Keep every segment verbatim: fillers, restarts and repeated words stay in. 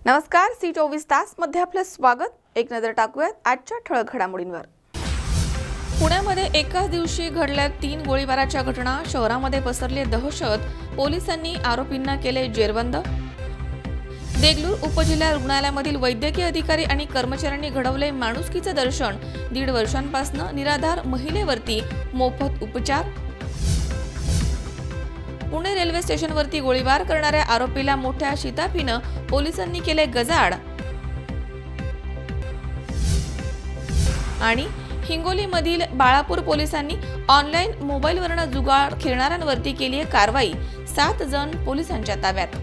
नमस्कार, सी चोवीस तास मध्ये आपलं स्वागत। एक नजर टाकूयात आजच्या ठळक घडामोडींवर। पुण्यामध्ये एकाच दिवशी घडल्या तीन गोळीबाराच्या घटना, शहरामध्ये पसरली दहशत, पोलिसांनी आरोपींना केले जेरबंद। देगलूर उपजिल्हा रुग्णालयामधील वैद्यकीय अधिकारी आणि कर्मचाऱ्यांनी घडवले माणुसकीचे दर्शन, दीड वर्षांपासून निराधार महिलेवरती मोफत उपचार। पुणे रेल्वे स्टेशनवरती गोळीबार करणाऱ्या आरोपीला मोठ्या शिताफीनं पोलिसांनी केले गजाआड। आणि हिंगोलीमधील बाळापूर पोलिसांनी ऑनलाईन मोबाईलवरून जुगार खेळणाऱ्यांवरती केली कारवाई, सात जण पोलिसांच्या ताब्यात।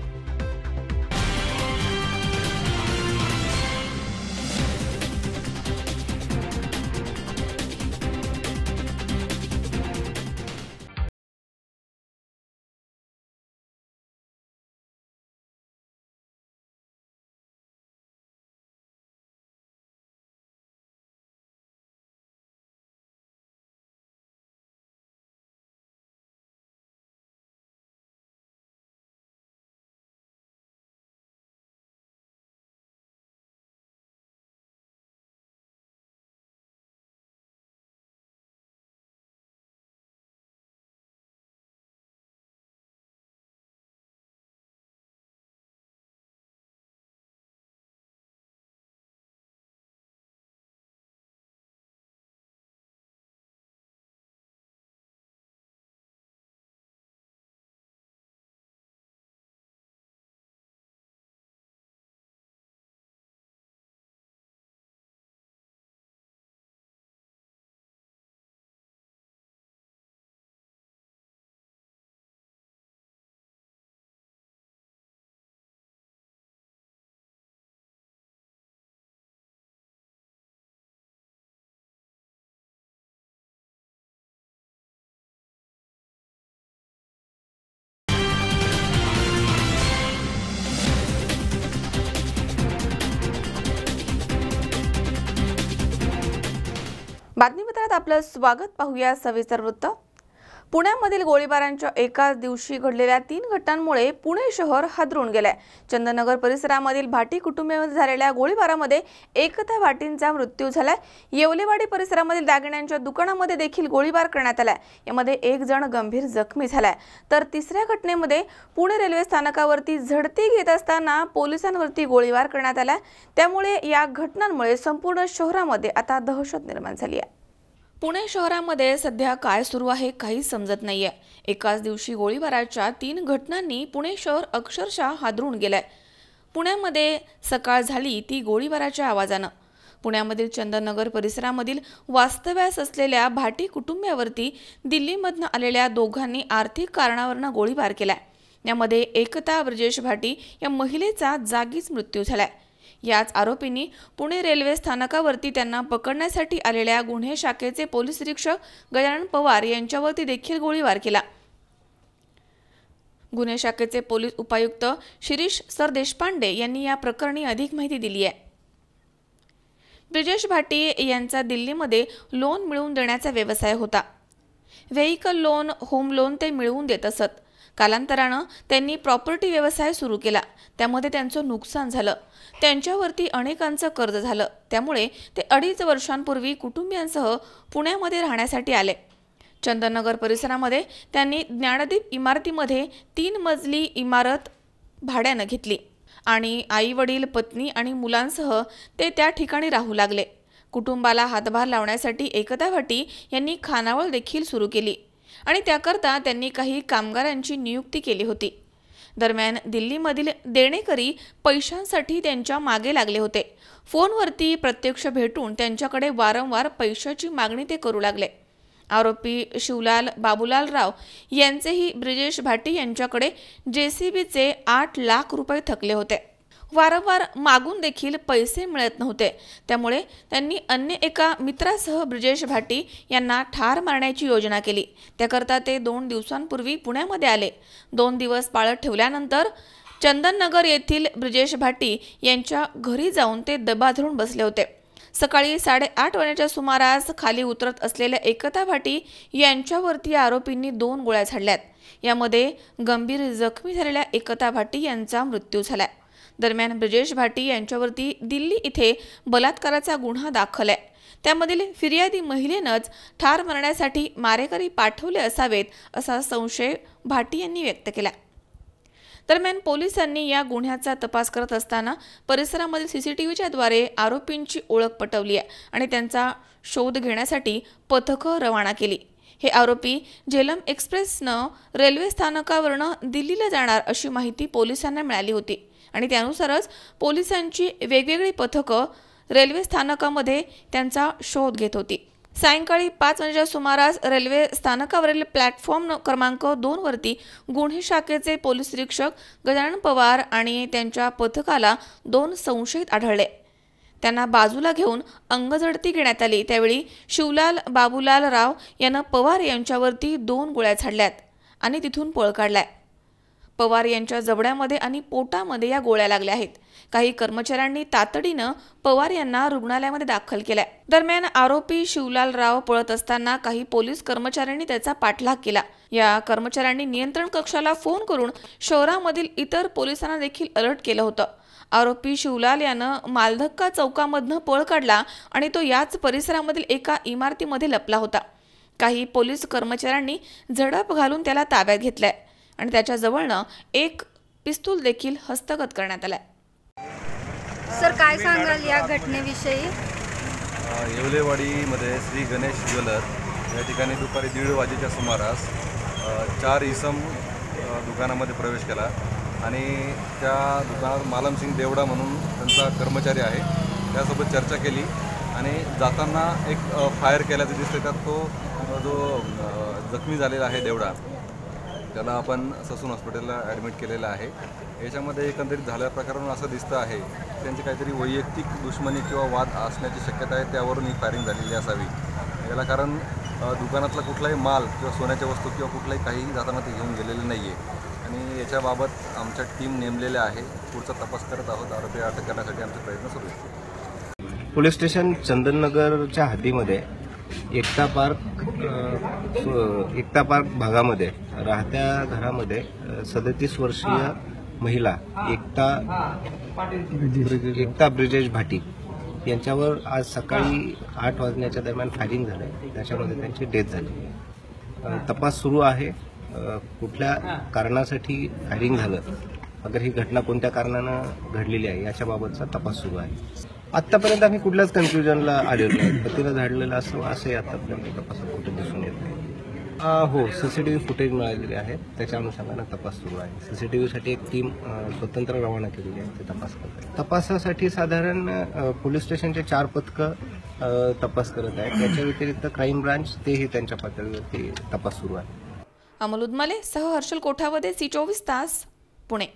बातमीपत्रात आपलं स्वागत। पाहूया सविस्तर वृत्त। पुण्यामधील गोळीबारांच्या एकाच दिवशी घडलेल्या तीन घटनांमुळे पुणे शहर हादरून गेले। चंदननगर परिसरामधील भाटी कुटुंबामध्ये झालेल्या गोळीबारामध्ये एकता भाटींचा मृत्यू झालाय। येवलेवाडी परिसरामधील दागिन्यांच्या दुकानामध्ये देखील गोळीबार करण्यात आलाय। यामध्ये एक जण गंभीर जखमी झालाय, तर तिसऱ्या घटनेमध्ये पुणे रेल्वे स्थानकावरती झडती घेत असताना पोलिसांवरती गोळीबार करण्यात आला। त्यामुळे या घटनांमुळे संपूर्ण शहरामध्ये आता दहशत निर्माण झाली आहे। पुणे शहरामध्ये सध्या काय सुरू आहे काही समजत नाहीये। एकाच दिवशी गोळीबाराच्या तीन घटनांनी पुणे शहर अक्षरशः हादरून गेलंय। पुण्यामध्ये सकाळ झाली ती गोळीबाराच्या आवाजानं। पुण्यामधील चंदननगर परिसरामधील वास्तव्यास असलेल्या भाटी कुटुंबावरती दिल्लीमधून आलेल्या दोघांनी आर्थिक कारणावरून गोळीबार केलाय। यामध्ये एकता ब्रजेश भाटी या महिलेचा जागीच मृत्यू झालाय। याच आरोपींनी पुणे रेल्वे स्थानकावरती त्यांना पकडण्यासाठी आलेल्या गुन्हे शाखेचे पोलीस निरीक्षक गजानन पवार यांच्यावरती देखील गोळीबार केला। गुन्हे शाखेचे पोलीस उपायुक्त शिरीष सर देशपांडे यांनी या प्रकरणी अधिक माहिती दिली आहे। ब्रजेश भाटी यांचा दिल्लीमध्ये लोन मिळवून देण्याचा व्यवसाय होता। व्हेइकल लोन, होम लोन ते मिळवून देत असत। कालांतरानं त्यांनी प्रॉपर्टी व्यवसाय सुरू केला, त्यामध्ये त्यांचं नुकसान झालं। त्यांच्यावरती अनेकांचं कर्ज झालं, त्यामुळे ते अडीच वर्षांपूर्वी कुटुंबियांसह पुण्यामध्ये राहण्यासाठी आले। चंदननगर परिसरामध्ये त्यांनी ज्ञानदीप इमारतीमध्ये तीन मजली इमारत भाड्यानं घेतली आणि आई वडील, पत्नी आणि मुलांसह ते त्या ठिकाणी राहू लागले। कुटुंबाला हातभार लावण्यासाठी एकता भाटी यांनी खानावळ देखील सुरू केली आणि त्याकरता त्यांनी काही कामगारांची नियुक्ती केली होती। दरम्यान दिल्लीमधील देणेकरी पैशांसाठी त्यांच्या मागे लागले होते। फोनवरती प्रत्यक्ष भेटून त्यांच्याकडे वारंवार पैशाची मागणी ते करू लागले। आरोपी शिवलाल बाबूलाल राव यांचेही ब्रजेश भाटी यांच्याकडे जेसीबीचे आठ लाख रुपये थकले होते। वारंवार मागून देखील पैसे मिळत नव्हते, त्यामुळे त्यांनी अन्य एका मित्रासह ब्रजेश भाटी यांना ठार मारण्याची योजना केली। त्याकरता ते दोन दिवसांपूर्वी पुण्यामध्ये आले। दोन दिवस पाळत ठेवल्यानंतर चंदननगर येथील ब्रजेश भाटी यांच्या घरी जाऊन ते दबा धरून बसले होते। सकाळी साडेआठ वाजण्याच्या सुमारास खाली उतरत असलेल्या एकता भाटी यांच्यावरती आरोपींनी दोन गोळ्या झाडल्यात। यामध्ये गंभीर जखमी झालेल्या एकता भाटी यांचा मृत्यू झाला। दरम्यान ब्रिजेश भाटी यांच्यावरती दिल्ली इथे बलात्काराचा गुन्हा दाखल आहे। त्यामधील फिर्यादी महिलेनंच ठार मारण्यासाठी मारेकरी पाठवले असावेत असा संशय भाटी यांनी व्यक्त केला। दरम्यान पोलिसांनी या गुन्ह्याचा तपास करत असताना परिसरामधील सीसीटीव्हीच्या द्वारे आरोपींची ओळख पटवली आहे आणि त्यांचा शोध घेण्यासाठी पथकं रवाना केली। हे आरोपी झेलम एक्सप्रेसनं रेल्वे स्थानकावरून दिल्लीला जाणार अशी माहिती पोलिसांना मिळाली होती आणि त्यानुसारच पोलिसांची वेगवेगळी पथकं रेल्वे स्थानकामध्ये त्यांचा शोध घेत होती। सायंकाळी पाच वाजेच्या सुमारास रेल्वे स्थानकावरील प्लॅटफॉर्म क्रमांक दोन वरती गुन्हे शाखेचे पोलीस निरीक्षक गजानन पवार आणि त्यांच्या पथकाला दोन संशयित आढळले। त्यांना बाजूला घेऊन अंगझडती घेण्यात आली। त्यावेळी शिवलाल बाबूलाल राव यानं पवार यांच्यावरती दोन गोळ्या झाडल्यात आणि तिथून पळ काढलाय। पवार यांच्या जबड्यामध्ये आणि पोटामध्ये या गोळ्या लागल्या आहेत। काही कर्मचाऱ्यांनी तातडीनं पवार यांना रुग्णालयामध्ये दाखल केलाय। दरम्यान आरोपी शिवलाल राव पळत असताना काही पोलीस कर्मचाऱ्यांनी त्याचा पाठलाग केला। या कर्मचाऱ्यांनी नियंत्रण कक्षाला फोन करून शहरामधील इतर पोलिसांना देखील अलर्ट केलं होतं। आरोपी शिवलाल यानं मालधक्का चौकामधनं पळ काढला आणि तो याच परिसरामधील एका इमारतीमध्ये लपला होता। काही पोलीस कर्मचाऱ्यांनी झडप घालून त्याला ताब्यात घेतलाय आणि त्याच्या जवळनं एक पिस्तूल देखील हस्तगत करण्यात आलाय। सर, काय सांगाल या घटनेविषयी? येवलेवाडीमध्ये श्री गणेश ज्वेलर या ठिकाणी दुपारी दीड वाजेच्या सुमारास चार इसम दुकानामध्ये प्रवेश केला आणि त्या दुकानात मालमसिंग देवडा म्हणून त्यांचा कर्मचारी आहे, त्यासोबत चर्चा केली आणि जाताना एक फायर केल्याचं दिसतं। त्यात तो जो जखमी झालेला आहे देवडा, त्याला आपण ससून हॉस्पिटलला ॲडमिट केलेलं आहे। याच्यामध्ये एकंदरीत झाल्या प्रकारावरून असं दिसतं आहे त्यांची काहीतरी वैयक्तिक दुश्मनी किंवा वाद असण्याची शक्यता आहे, त्यावरून ही फायरिंग झालेली असावी। याला कारण दुकानातला कुठलाही माल किंवा सोन्याच्या वस्तू किंवा कुठलाही काही जाताना ते घेऊन गेलेले नाही आहे आणि याच्याबाबत आमच्या टीम नेमलेल्या आहे। पुढचा तपास करत आहोत। आरोपी अटक करण्यासाठी आमचे प्रयत्न सुरू आहेत। पोलीस स्टेशन चंदननगरच्या हद्दीमध्ये एकता पार्क एकता पार्क भागामध्ये राहत्या घरामध्ये सदतीस वर्षीय महिला एकता एकता ब्रिजेश भाटी यांच्यावर आज सकाळी आठ वाजण्याच्या दरम्यान फायरिंग झालं। त्याच्यामध्ये त्यांची डेथ झाली। तपास सुरू आहे। कुठल्या कारणासाठी फायरिंग झालं, अगर ही घटना कोणत्या कारणानं घडलेली आहे याच्याबाबतचा तपास सुरू आहे। आत्तापर्यंत आम्ही कुठल्याच कन्फ्युजनला आलेलो नाही। पतीला झाडलेलं असं असे आतापर्यंत तपासात कुठे दिसून येत नाही। हो, सीसीटीव्ही फुटेज मिळालेले आहेत, त्याच्या अनुषंगानं तपास सुरू आहे। सीसीटीव्हीसाठी एक टीम स्वतंत्र रवाना केलेली आहे, ते तपास करत आहे। तपासासाठी साधारण पोलीस स्टेशनचे चार पथकं तपास करत आहेत। त्याच्या व्यतिरिक्त क्राईम ब्रांच तेही त्यांच्या पातळीवरती तपास सुरू आहे। अमोल उदमले सह हर्षल कोठावदे, सी चोवीस तास, पुणे।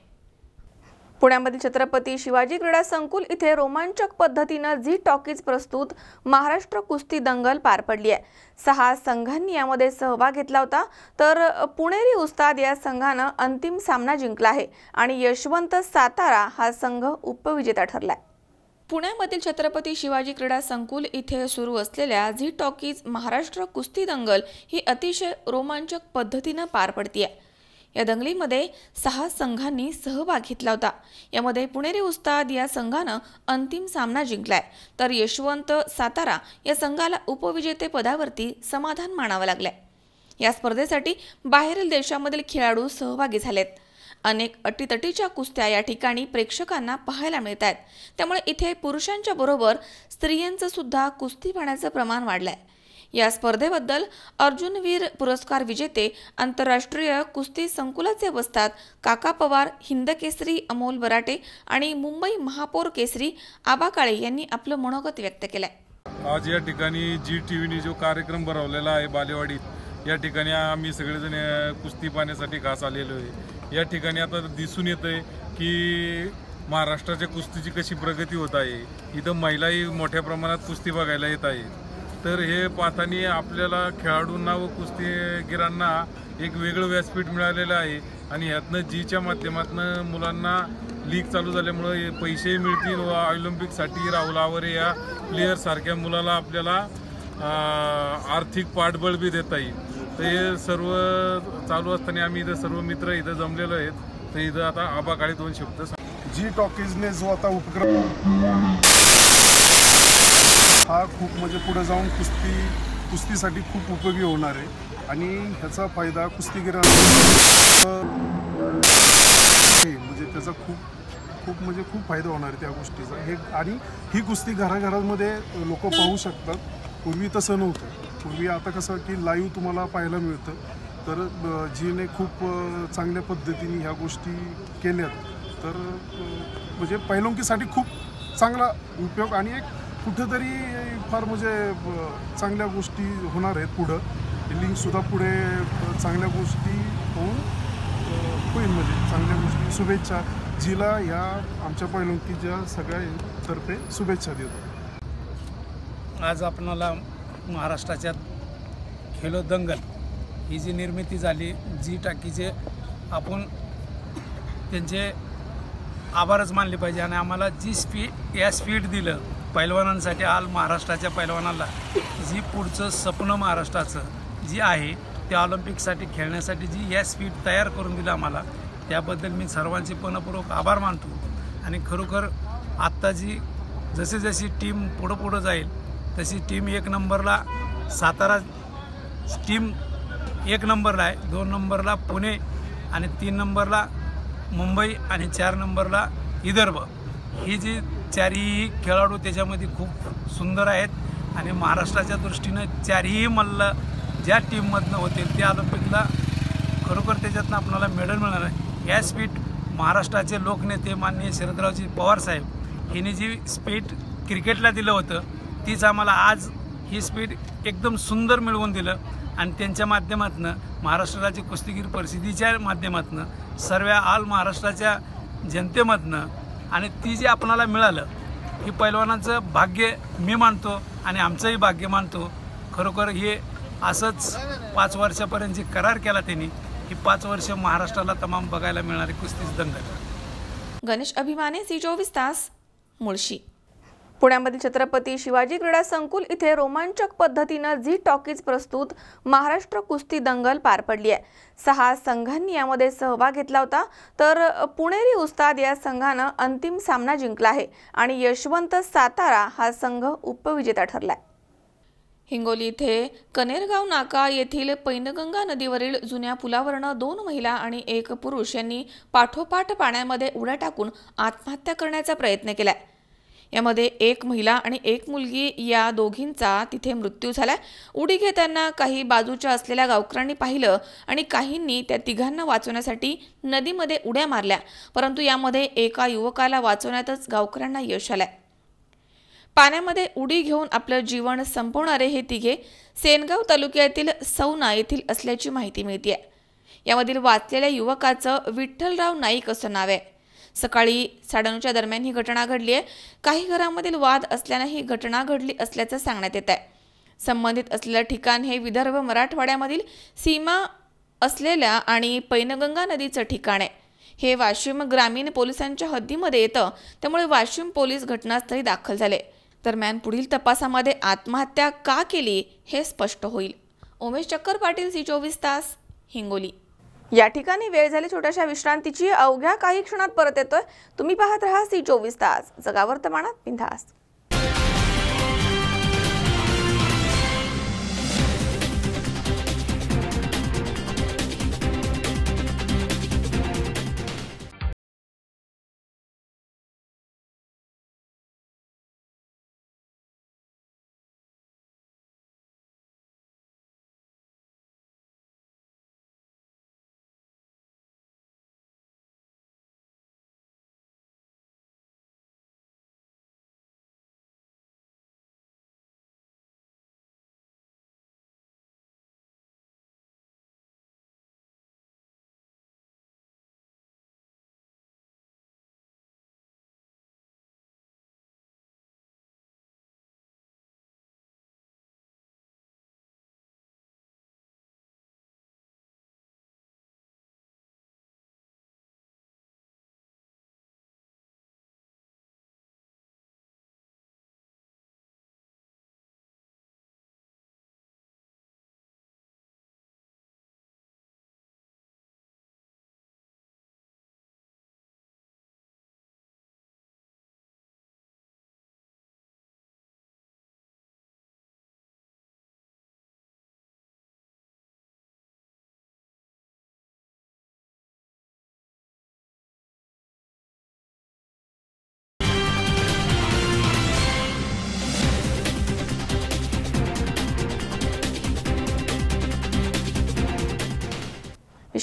पुण्यामधील छत्रपती शिवाजी क्रीडा संकुल इथे रोमांचक पद्धतीनं झी टॉकीज प्रस्तुत महाराष्ट्र कुस्ती दंगल पार पडली आहे। सहा संघांनी यामध्ये सहभाग घेतला होता, तर पुणेरी उस्ताद या संघानं अंतिम सामना जिंकला आहे आणि यशवंत सातारा हा संघ उपविजेता ठरलाय। पुण्यामधील छत्रपती शिवाजी क्रीडा संकुल इथे सुरू असलेल्या झी टॉकीज महाराष्ट्र कुस्ती दंगल ही अतिशय रोमांचक पद्धतीनं पार पडतीये। या दंगलीमध्ये सहा संघांनी सहभाग घेतला होता। यामध्ये पुणेरी उस्ताद या संघानं अंतिम सामना जिंकलाय, तर यशवंत सातारा या संघाला उपविजेते पदावरती समाधान मानावं लागलंय। या स्पर्धेसाठी बाहेरील देशामधील खेळाडू सहभागी झालेत। अनेक अटीतटीच्या कुस्त्या या ठिकाणी प्रेक्षकांना पाहायला मिळत आहेत। त्यामुळे इथे पुरुषांच्या बरोबर स्त्रियांचं सुद्धा कुस्ती पाहण्याचं प्रमाण वाढलंय। या स्पर्धेबद्दल अर्जुनवीर पुरस्कार विजेते आंतरराष्ट्रीय कुस्ती संकुलाचे वस्ताद काका पवार, हिंद केसरी अमोल बराटे आणि मुंबई महापौर केसरी आबा काळे यांनी आपलं मनोगत व्यक्त केलंय। आज या ठिकाणी जी टीव्हीने जो कार्यक्रम भरवलेला आहे बालेवाडीत, या ठिकाणी आम्ही सगळेजण कुस्ती पाहण्यासाठी खास आलेलो आहे। या ठिकाणी आता दिसून येतंय की महाराष्ट्राच्या कुस्तीची कशी प्रगती होत आहे। इथं महिलाही मोठ्या प्रमाणात कुस्ती बघायला येत आहेत। तर हे पाहताना आपल्याला खेळाडूंना व कुस्तीगिरांना एक वेगळं व्यासपीठ मिळालेलं आहे आणि ह्यातनं जीच्या माध्यमातून मुलांना लीग चालू झाल्यामुळे पैसे मिळतील व ऑलिम्पिकसाठी राहुल आवरे या प्लेयरसारख्या मुलाला आपल्याला आर्थिक पाठबळ बी देता येईल। तर हे सर्व चालू असताना आम्ही इथं सर्व मित्र इथं जमलेलो आहेत। तर इथं आता आबा काळे दोन शब्द जी टॉकीजने जो आता उपक्रम हा खूप म्हणजे पुढे जाऊन कुस्ती कुस्तीसाठी खूप उपयोगी होणार आहे आणि ह्याचा फायदा कुस्तीगिरांना म्हणजे त्याचा खूप खूप म्हणजे खूप फायदा होणार आहे त्या गोष्टीचा हे आणि ही कुस्ती घराघरांमध्ये लोक पाहू शकतात. पूर्वी तसं नव्हतं. पूर्वी आता कसं की लाईव्ह तुम्हाला पाहायला मिळतं. तर जीने खूप चांगल्या पद्धतीने ह्या गोष्टी केल्यात तर म्हणजे पैलवानकीसाठी खूप चांगला उपयोग आणि एक कुठेतरी फार म्हणजे चांगल्या गोष्टी होणार आहेत पुढं. लिंकसुद्धा पुढे चांगल्या गोष्टी होऊन होईल म्हणजे चांगल्या गोष्टी. शुभेच्छा जिला ह्या आमच्या पैलवानकीच्या सगळ्यांतर्फे शुभेच्छा देतो. आज आपणाला महाराष्ट्राच्या खेलो दंगल ही जी निर्मिती झाली जी टाकीचे आपण त्यांचे आभारच मानले पाहिजे आणि आम्हाला जी स्पीड या स्पीड दिलं पैलवानांसाठी आल महाराष्ट्राच्या पैलवानाला जी पुढचं स्वप्न महाराष्ट्राचं जी आहे त्या ऑलिम्पिकसाठी खेळण्यासाठी जी या स्पीड तयार करून दिलं आम्हाला त्याबद्दल मी सर्वांचे मनपूर्वक आभार मानतो. आणि खरोखर आत्ता जी जशी जशी टीम पुढं पुढं जाईल तशी टीम एक नंबरला सातारा टीम एक नंबरला आहे, दोन नंबरला पुणे आणि तीन नंबरला मुंबई आणि चार नंबरला विदर्भ. ही जी चारही खेळाडू त्याच्यामध्ये खूप सुंदर आहेत आणि महाराष्ट्राच्या दृष्टीनं चारही मल्ल ज्या टीममधनं होतील त्या ऑलिम्पिकला खरोखर त्याच्यातनं आपल्याला मेडल मिळणार आहे. या स्पीड महाराष्ट्राचे लोकनेते माननीय शरदरावजी पवारसाहेब यांनी जी स्पीड क्रिकेटला दिलं होतं तीच आम्हाला आज ही स्पीड एकदम सुंदर मिळवून दिलं आणि त्यांच्या माध्यमातून महाराष्ट्र राज्य कुस्तीगीर परिषदेच्या माध्यमातून सर्व ऑल महाराष्ट्राच्या जनतेमधनं आणि ती जी आपणाला मिळालं ही पैलवानाचं भाग्य मी मानतो आणि आमचंही भाग्य मानतो. खरोखर हे असंच पाच वर्षापर्यंत जे करार केला त्यांनी ही पाच वर्ष महाराष्ट्राला तमाम बघायला मिळणारी कुस्तीच दंगल. गणेश अभिमाने, सी चोवीस तास, मुळशी. पुण्यामधील छत्रपती शिवाजी क्रीडा संकुल इथे रोमांचक पद्धतीनं झी टॉकीज प्रस्तुत महाराष्ट्र कुस्ती दंगल पार पडली आहे. सहा संघांनी यामध्ये सहभाग घेतला होता तर पुणेरी उस्ताद या संघानं अंतिम सामना जिंकला आहे आणि यशवंत सातारा हा संघ उपविजेता ठरलाय. हिंगोली इथे कनेरगाव नाका येथील पैनगंगा नदीवरील जुन्या पुलावरनं दोन महिला आणि एक पुरुष यांनी पाठोपाठ पाण्यामध्ये उड्या टाकून आत्महत्या करण्याचा प्रयत्न केलाय. यामध्ये एक महिला आणि एक मुलगी या दोघींचा तिथे मृत्यू झालाय. उडी घेताना काही बाजूच्या असलेल्या गावकऱ्यांनी पाहिलं आणि काहींनी त्या तिघांना वाचवण्यासाठी नदीमध्ये उड्या मारल्या, परंतु यामध्ये एका युवकाला वाचवण्यातच गावकऱ्यांना यश आलंय. पाण्यामध्ये उडी घेऊन आपलं जीवन संपवणारे हे तिघे सेनगाव तालुक्यातील सौना येथील असल्याची माहिती मिळते. यामधील वाचलेल्या युवकाचं विठ्ठलराव नाईक असं नाव आहे. सकाळी साडेनऊच्या दरम्यान ही घटना घडली आहे. काही घरांमधील वाद असल्यानं ही घटना घडली असल्याचं सांगण्यात येत आहे. संबंधित असलेलं ठिकाण हे विदर्भ मराठवाड्यामधील सीमा असलेल्या आणि पैनगंगा नदीचं ठिकाण आहे. हे वाशिम ग्रामीण पोलिसांच्या हद्दीमध्ये येतं, त्यामुळे वाशिम पोलीस घटनास्थळी दाखल झाले. दरम्यान पुढील तपासामध्ये आत्महत्या का केली हे स्पष्ट होईल. उमेश चक्कर पाटील, सी चोवीस तास, हिंगोली. या ठिकाणी वेळ झाली छोट्याशा विश्रांतीची. अवघ्या काही क्षणात परत येतोय. तुम्ही पाहत राहा सी चोवीस तास, जगा वर्तमानात बिनधास्त.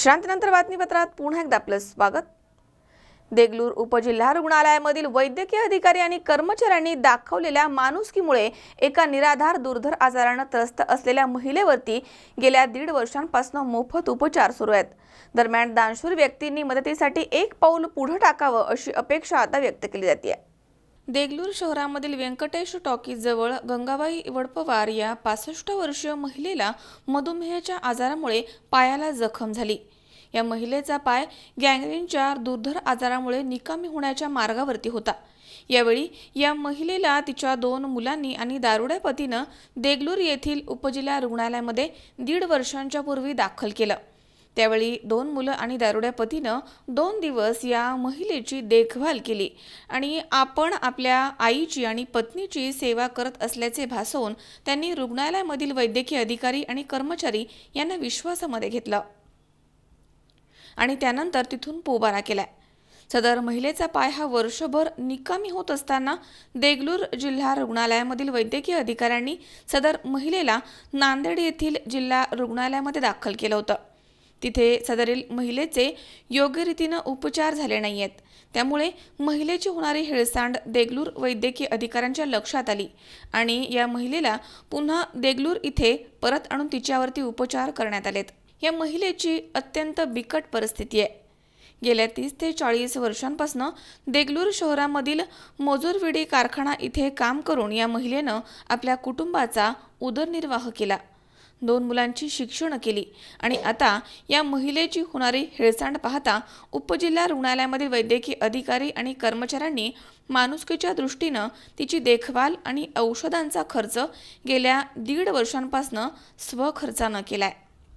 विश्रांतीनंतर बातमीपत्रात पुन्हा एकदा आपलं स्वागत. देगलूर उपजिल्हा रुग्णालयामधील वैद्यकीय अधिकारी आणि कर्मचाऱ्यांनी दाखवलेल्या माणुसकीमुळे एका निराधार दुर्धर आजाराने त्रस्त असलेल्या महिलेवरती गेल्या दीड वर्षांपासून मोफत उपचार सुरू आहेत. दरम्यान दानशूर व्यक्तींनी मदतीसाठी एक पाऊल पुढे टाकावं अशी अपेक्षा आता व्यक्त केली जाते. देगलूर शहरामधील व्यंकटेश टॉकीज जवळ गंगाबाई वडपवार या पासष्ट वर्षीय महिलेला मधुमेहाच्या आजारामुळे पायाला जखम झाली. या महिलेचा पाय गँग्रीनच्या दुर्धर आजारामुळे निकामी होण्याच्या मार्गावरती होता. यावेळी या महिलेला तिच्या दोन मुलांनी आणि दारुड्या पतीनं देगलूर येथील उपजिल्हा रुग्णालयामध्ये दीड वर्षांच्या पूर्वी दाखल केलं. त्यावेळी दोन मुलं आणि दारुड्या पतीनं दोन दिवस या महिलेची देखभाल केली आणि आपण आपल्या आईची आणि पत्नीची सेवा करत असल्याचे भासवून त्यांनी रुग्णालयामधील वैद्यकीय अधिकारी आणि कर्मचारी यांना विश्वासामध्ये घेतलं आणि त्यानंतर तिथून पोबारा केलाय. सदर महिलेचा पाय हा वर्षभर निकामी होत असताना देगलूर जिल्हा रुग्णालयामधील वैद्यकीय अधिकाऱ्यांनी सदर महिलेला नांदेड येथील जिल्हा रुग्णालयामध्ये दाखल केलं होतं. तिथे सदरील महिलेचे योग्य रीतीने उपचार झाले नाहीयेत. त्यामुळे महिलेची होणारी हेळसांड देगलूर वैद्यकीय अधिकाऱ्यांच्या लक्षात आली आणि या महिलेला पुन्हा देगलूर इथे परत आणून तिच्यावरती उपचार करण्यात आलेत. या महिलेची अत्यंत बिकट परिस्थिती आहे. गेल्या तीस ते चाळीस वर्षांपासून देगलूर शहरामधील मोजोरविडी कारखाना इथे काम करून या महिलेनं आपल्या कुटुंबाचा उदरनिर्वाह केला. दोन मुलांची शिक्षण केली आणि आता या महिलेची होणारी हेळसांड पाहता उपजिल्हा रुग्णालयामधील वैद्यकीय अधिकारी आणि कर्मचाऱ्यांनी माणुसकीच्या दृष्टीनं तिची देखभाल आणि औषधांचा खर्च गेल्या दीड वर्षांपासून स्वखर्चानं केलाय.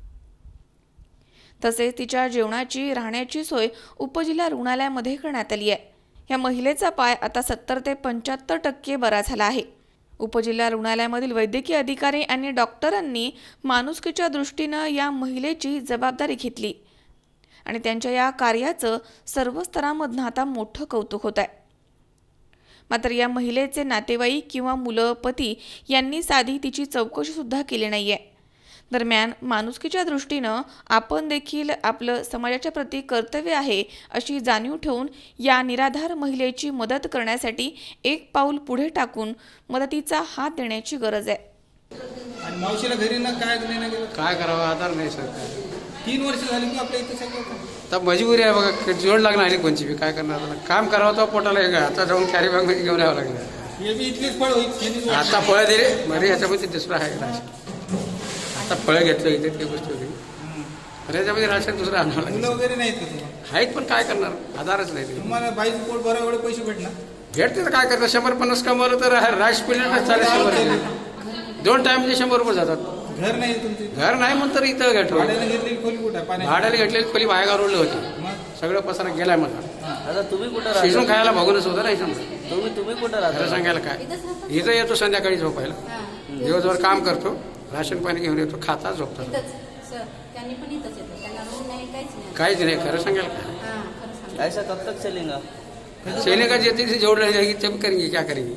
तसेच तिच्या जेवणाची राहण्याची सोय उपजिल्हा रुग्णालयामध्ये करण्यात आली आहे. या महिलेचा पाय आता सत्तर ते पंच्याहत्तर टक्के बरा झाला आहे. उपजिल्हा रुग्णालयामधील वैद्यकीय अधिकारी आणि डॉक्टरांनी माणुसकीच्या दृष्टीनं या महिलेची जबाबदारी घेतली आणि त्यांच्या या कार्याचं सर्व स्तरांमधून आता मोठं कौतुक होत आहे. मात्र या महिलेचे नातेवाईक किंवा मुलं पती यांनी साधी तिची चौकशी सुद्धा केली नाहीये. दरम्यान माणुसकीच्या दृष्टीनं आपण देखील आपलं समाजाच्या प्रती कर्तव्य आहे अशी जाणीव ठेवून या निराधार महिलेची मदत करण्यासाठी एक पाऊल पुढे टाकून मदतीचा हात देण्याची गरज आहे. आणि मावशीला घरी ना काय नाही काय करावं आधार नाही सर. तीन वर्ष झाली की आपल्या इथे सगळं आता मजबुरी आहे बघा. जोड लागणार आहे कोणची बी काय करणार. काम करावं तर पोटाला हे आता जाऊन कॅरी बॅग मध्ये घेऊन यावं लागलं. हे बी इथलीच फळ होईल. आता फळं दिले बरे याच्यामध्ये दुसरं आहे राशन. आता फळं घेतलं इथे ती गोष्ट होती. तर याच्यामध्ये राशन दुसरं आणावं लागलं. मुलं वगैरे नाहीत का तुम्हाला? आहेत पण काय करणार आधारच नाही. तुम्हाला बाईचं पोट भरा एवढे पैसे भेटणार भेटते तर काय करणार. शंभर पन्नास कमवलं तर राईस पिल्ड चालेल. शंभर दोन टाइमचे शंभर रुपये जातात. घर नाही तुमचे? घर नाही म्हणून तर इथं घेतो. भाड्याने घेतलेली खोली कुठे आहे? भाड्याला घेतलेली खोली बाहेर रोडली होती. सगळं पसारा गेलाय मला. आता तुम्ही कुठं शिजून खायला बघूनच होतं नाही समजा. तुम्ही तुम्ही कुठं राहता? खरं सांगायला काय इथं येतो संध्याकाळी झोपायला. दिवसभर काम करतो. राशन पाणी घेऊन येतो. खाता झोपतो. काहीच नाही. खरं सांगायला काय ऐसा कब तक चलेगा? चलेगा जेते से जोड़ रह जाएगी तब करेंगे. क्या करेंगे.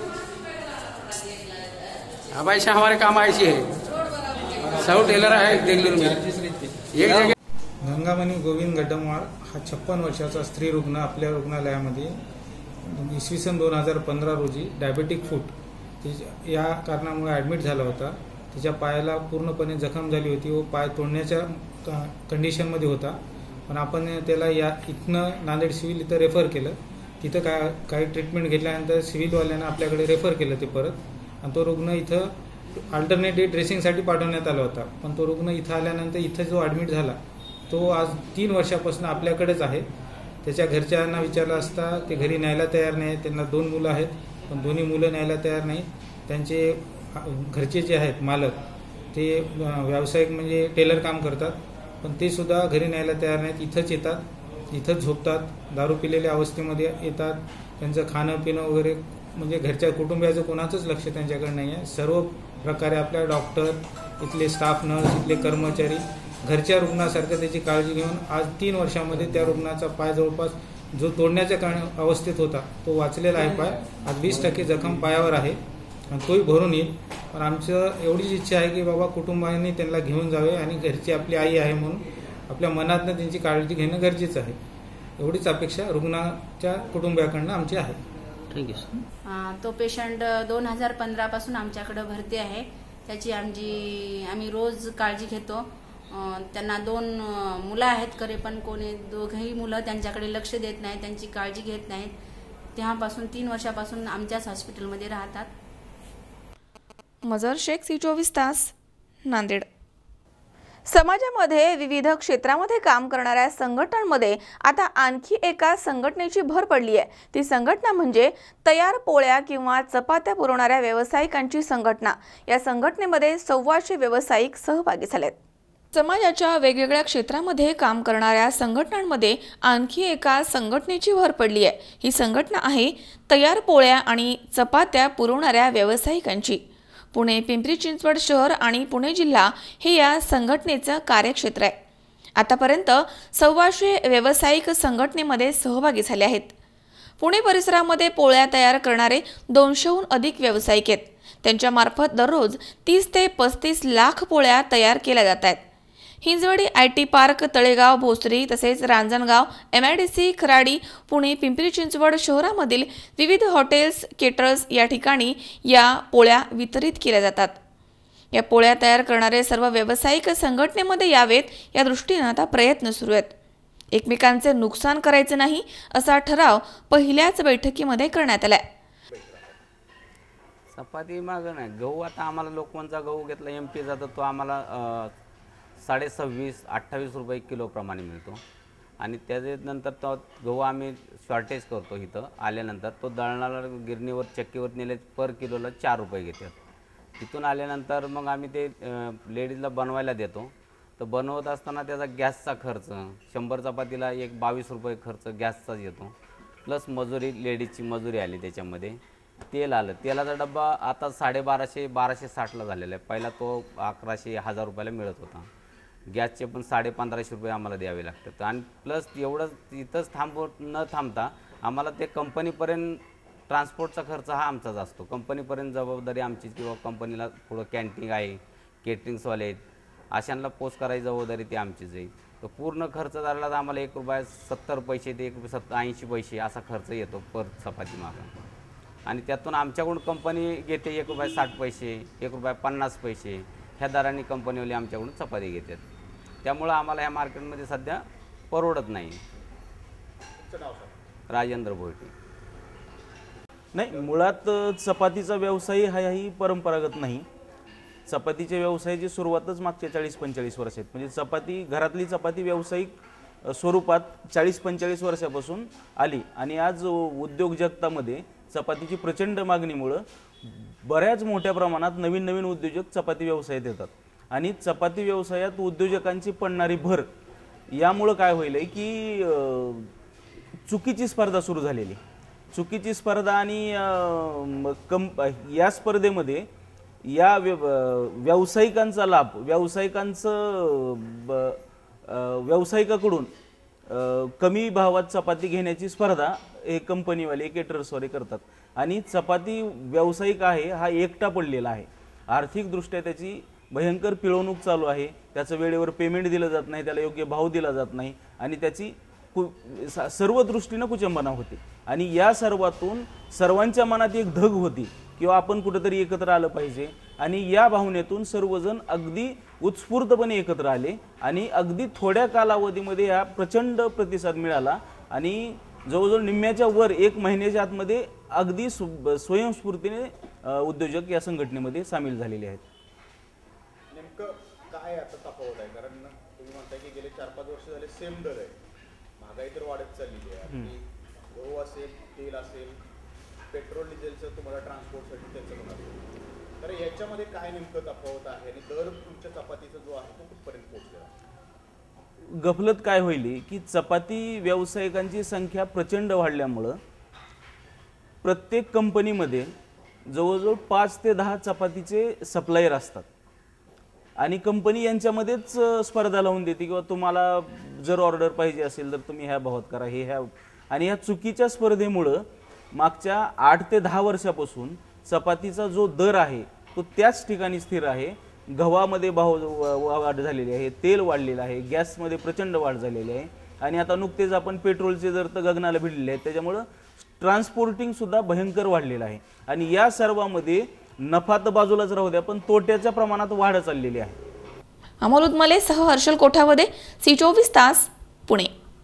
अब ऐसा हमारे काम ऐसी है. सौ टेलर है देगलूर में एक जगह. गंगामणी गोविंद गड्डमवार हा छप्पन वर्षाचा स्त्री रुग्ण आपल्या रुग्णालयामध्ये इसवी सन दोन हजार पंधरा रोजी डायबेटिक फूट या कारणामुळे ॲडमिट झाला होता. तिच्या पायाला पूर्णपणे जखम झाली होती व पाय तोडण्याच्या कंडिशनमध्ये होता. पण आपण त्याला या इथनं नांदेड सिव्हिल इथं रेफर केलं. तिथं काय काही ट्रीटमेंट घेतल्यानंतर सिव्हिलवाल्यांना आपल्याकडे रेफर केलं ते परत. आणि तो रुग्ण इथं अल्टरनेटिव्ह ड्रेसिंगसाठी पाठवण्यात आला होता. पण तो रुग्ण इथं आल्यानंतर इथं जो ॲडमिट झाला तो आज तीन वर्षापासून आपल्याकडेच आहे. त्याच्या घरच्यांना विचारलं असता ते घरी न्यायला तयार नाही. त्यांना दोन मुलं आहेत पण दोन्ही मुलं न्यायला तयार नाही. त्यांचे घरचे जे आहेत मालक ते व्यावसायिक म्हणजे टेलर काम करतात पण ते सुद्धा घरी न्यायला तयार नाहीत. इथंच येतात. इथंच झोपतात. दारू पिलेल्या अवस्थेमध्ये येतात. त्यांचं खाणं पिणं वगैरे म्हणजे घरच्या कुटुंबियाचं कोणाचंच लक्ष त्यांच्याकडे नाही आहे. सर्व प्रकारे आपल्या डॉक्टर इथले स्टाफ नर्स इथले कर्मचारी घरच्या रुग्णासारखं त्याची काळजी घेऊन आज तीन वर्षामध्ये त्या रुग्णाचा पाय जवळपास जो तोडण्याच्या कारण अवस्थेत होता तो वाचलेला आहे. पाय आज वीस टक्के जखम पायावर आहे आणि तोही भरून येईल. पण आमचं एवढीच इच्छा आहे की बाबा कुटुंबांनी त्यांना घेऊन जावे आणि घरची आपली आई आहे म्हणून आपल्या मनातनं त्यांची काळजी घेणं गरजेचं आहे. एवढीच अपेक्षा रुग्णाच्या कुटुंबियाकडनं आमची आहे. Thank you sir. तो पेशंट दोन हजार पंधरापासून आमच्याकडं भरती आहे. त्याची आमची आम्ही रोज काळजी घेतो. त्यांना दोन मुलं आहेत खरे, पण कोणी दोघंही मुलं त्यांच्याकडे लक्ष देत नाही, त्यांची काळजी घेत नाहीत. तेव्हापासून तीन वर्षापासून आमच्याच हॉस्पिटलमध्ये राहतात. मजर शेख, सी चोवीस तास, नांदेड. समाजामध्ये विविध क्षेत्रामध्ये काम करणाऱ्या संघटनांमध्ये आता आणखी एका संघटनेची भर पडली आहे. ती संघटना म्हणजे तयार पोळ्या किंवा चपात्या पुरवणाऱ्या व्यावसायिकांची संघटना. या संघटनेमध्ये सव्वाशे व्यावसायिक सहभागी झालेत. समाजाच्या वेगवेगळ्या क्षेत्रामध्ये काम करणाऱ्या संघटनांमध्ये आणखी एका संघटनेची भर पडली आहे. ही संघटना आहे तयार पोळ्या आणि चपात्या पुरवणाऱ्या व्यावसायिकांची. पुणे, पिंपरी चिंचवड शहर आणि पुणे जिल्हा हे या संघटनेचं कार्यक्षेत्र आहे. आतापर्यंत सव्वाशे व्यावसायिक संघटनेमध्ये सहभागी झाले आहेत. पुणे परिसरामध्ये पोळ्या तयार करणारे दोनशेहून अधिक व्यावसायिक आहेत. त्यांच्यामार्फत दररोज तीस ते पस्तीस लाख पोळ्या तयार केल्या जात आहेत. Hinjewadi I T park, Talegaon, Bhosari तसेच Ranjangaon, M I D C, Kharadi, Pune, Pimpri Chinchwad शहरामधील विविध हॉटेल्स, केटर्स या ठिकाणी या पोळ्या वितरित केल्या जातात. या पोळ्या तयार करणारे सर्व व्यावसायिक संघटनेमध्ये यावेत या दृष्टीने आता प्रयत्न सुरू आहेत. एकमेकांचे नुकसान करायचे नाही असा ठराव पहिल्याच बैठकीमध्ये करण्यात आलाय. चपाती मागं नाही, गहू आता आम्हाला लोकवनचा गहू घेतला एम पी जातो, तो आम्हाला साडे सव्वीस अठ्ठावीस रुपये किलोप्रमाणे मिळतो. आणि त्याच्यानंतर तो गहू आम्ही शॉर्टेज करतो. इथं आल्यानंतर तो दळणाला गिरणीवर चक्कीवर नेले पर किलोला चार रुपये घेतात. तिथून आल्यानंतर मग आम्ही ते लेडीजला बनवायला देतो. तर बनवत असताना त्याचा गॅसचा खर्च, शंभर चपातीला एक बावीस रुपये खर्च गॅसचाच येतो. प्लस मजुरी, लेडीजची मजुरी आली त्याच्यामध्ये. तेल आलं, तेलाचा डब्बा आता साडेबाराशे बाराशे साठला झालेला आहे. पहिला तो अकराशे हजार रुपयाला मिळत होता. गॅसचे पण साडे पंधराशे रुपये आम्हाला द्यावे लागतात. आणि प्लस एवढं इथंच थांबव न थांबता आम्हाला ते कंपनीपर्यंत ट्रान्सपोर्टचा खर्च हा आमचाच असतो. कंपनीपर्यंत जबाबदारी आमची, किंवा कंपनीला पुढं कॅन्टीन आहे, केटरिंग्सवाले आहेत, अशांना पोच करायची जबाबदारी ती आमचीच आहे. तर पूर्ण खर्च झाला तर आम्हाला एक रुपया सत्तर पैसे ते एक रुपये सत्तर ऐंशी पैसे असा खर्च येतो पर चपाती मागं. आणि त्यातून आमच्याकडून कंपनी घेते एक रुपये साठ पैसे, एक रुपये पन्नास पैसे ह्या दराने कंपनीवाले आमच्याकडून चपाती घेतात. त्यामुळं आम्हाला ह्या मार्केटमध्ये सध्या परवडत नाही. राजेंद्र भोईटे. नाही, मुळात चपातीचा व्यवसाय हाही परंपरागत नाही. चपातीच्या व्यवसायाची सुरुवातच मागच्या चाळीस पंचेचाळीस वर्ष आहेत. म्हणजे चपाती, घरातली चपाती व्यावसायिक स्वरूपात चाळीस पंचेचाळीस वर्षापासून आली. आणि आज उद्योग जगतामध्ये चपातीची प्रचंड मागणीमुळं बऱ्याच मोठ्या प्रमाणात नवीन नवीन उद्योजक चपाती व्यवसायात येतात. आणि चपाती व्यवसायात उद्योजकांची पडणारी भर यामुळं काय होईल आहे की चुकीची स्पर्धा सुरू झालेली. चुकीची स्पर्धा आणि कंप या स्पर्धेमध्ये या व्यावसायिकांचा लाभ, व्यावसायिकांचं व्यावसायिकाकडून कमी भावात चपाती घेण्याची स्पर्धा हे कंपनीवाले, केटरर्सवाले करतात. आणि चपाती व्यावसायिक आहे हा एकटा पडलेला आहे. आर्थिकदृष्ट्या त्याची भयंकर पिळवणूक चालू आहे. त्याचं वेळेवर पेमेंट दिलं जात नाही, त्याला योग्य भाव दिला जात नाही, आणि त्याची कु सर्व दृष्टीनं कुचंबना होते. आणि या सर्वातून सर्वांच्या मनात एक धग होती किंवा आपण कुठेतरी एकत्र आलं पाहिजे. आणि या भावनेतून सर्वजण अगदी उत्स्फूर्तपणे एकत्र आले आणि अगदी थोड्या कालावधीमध्ये या प्रचंड प्रतिसाद मिळाला. आणि जवळजवळ निम्म्याच्या वर एक महिन्याच्या आतमध्ये अगदी स्वयंस्फूर्तीने उद्योजक या संघटनेमध्ये सामील झालेले आहेत. नेमकं काय आता तफावत आहे? कारण तुम्ही म्हणताय की गेले चार पाच वर्ष झाले सेम दर आहे, महागाई तर वाढत चाललेली आहे. गहू असेल, तेल असेल, पेट्रोल डिझेलचं तुम्हाला ट्रान्सपोर्टसाठी त्याचं पण असेल, तर याच्यामध्ये काय नेमकं तफावत आहे आणि दर तुमच्या चपातीचा जो आहे तो कुठपर्यंत पोहोचलेला? गफलत काय होईल की चपाती व्यावसायिकांची संख्या प्रचंड वाढल्यामुळं प्रत्येक कंपनीमध्ये जवळजवळ पाच ते दहा चपातीचे सप्लायर असतात. आणि कंपनी यांच्यामध्येच स्पर्धा लावून देते किंवा तुम्हाला जर ऑर्डर पाहिजे असेल तर तुम्ही ह्या भावात करा, हे ह्या. आणि ह्या चुकीच्या स्पर्धेमुळं मागच्या आठ ते दहा वर्षापासून चपातीचा जो दर आहे तो त्याच ठिकाणी स्थिर आहे. गव्हामध्ये भाव व- वाढ झालेली आहे, तेल वाढलेलं आहे, गॅसमध्ये प्रचंड वाढ झालेली आहे आणि आता नुकतेच आपण पेट्रोलचे दर तर गगनाला भिडलेले आहेत, त्याच्यामुळं ट्रान्सपोर्टिंग सुद्धा भयंकर वाढलेलं आहे आणि या सर्वामध्ये नफा तर बाजूलाच राहू द्या पण तोट्याच्या प्रमाणात वाढ चाललेली आहे. अमोल उदमले सह हर्षल कोठावदे, सी चोवीस तास, पुणे.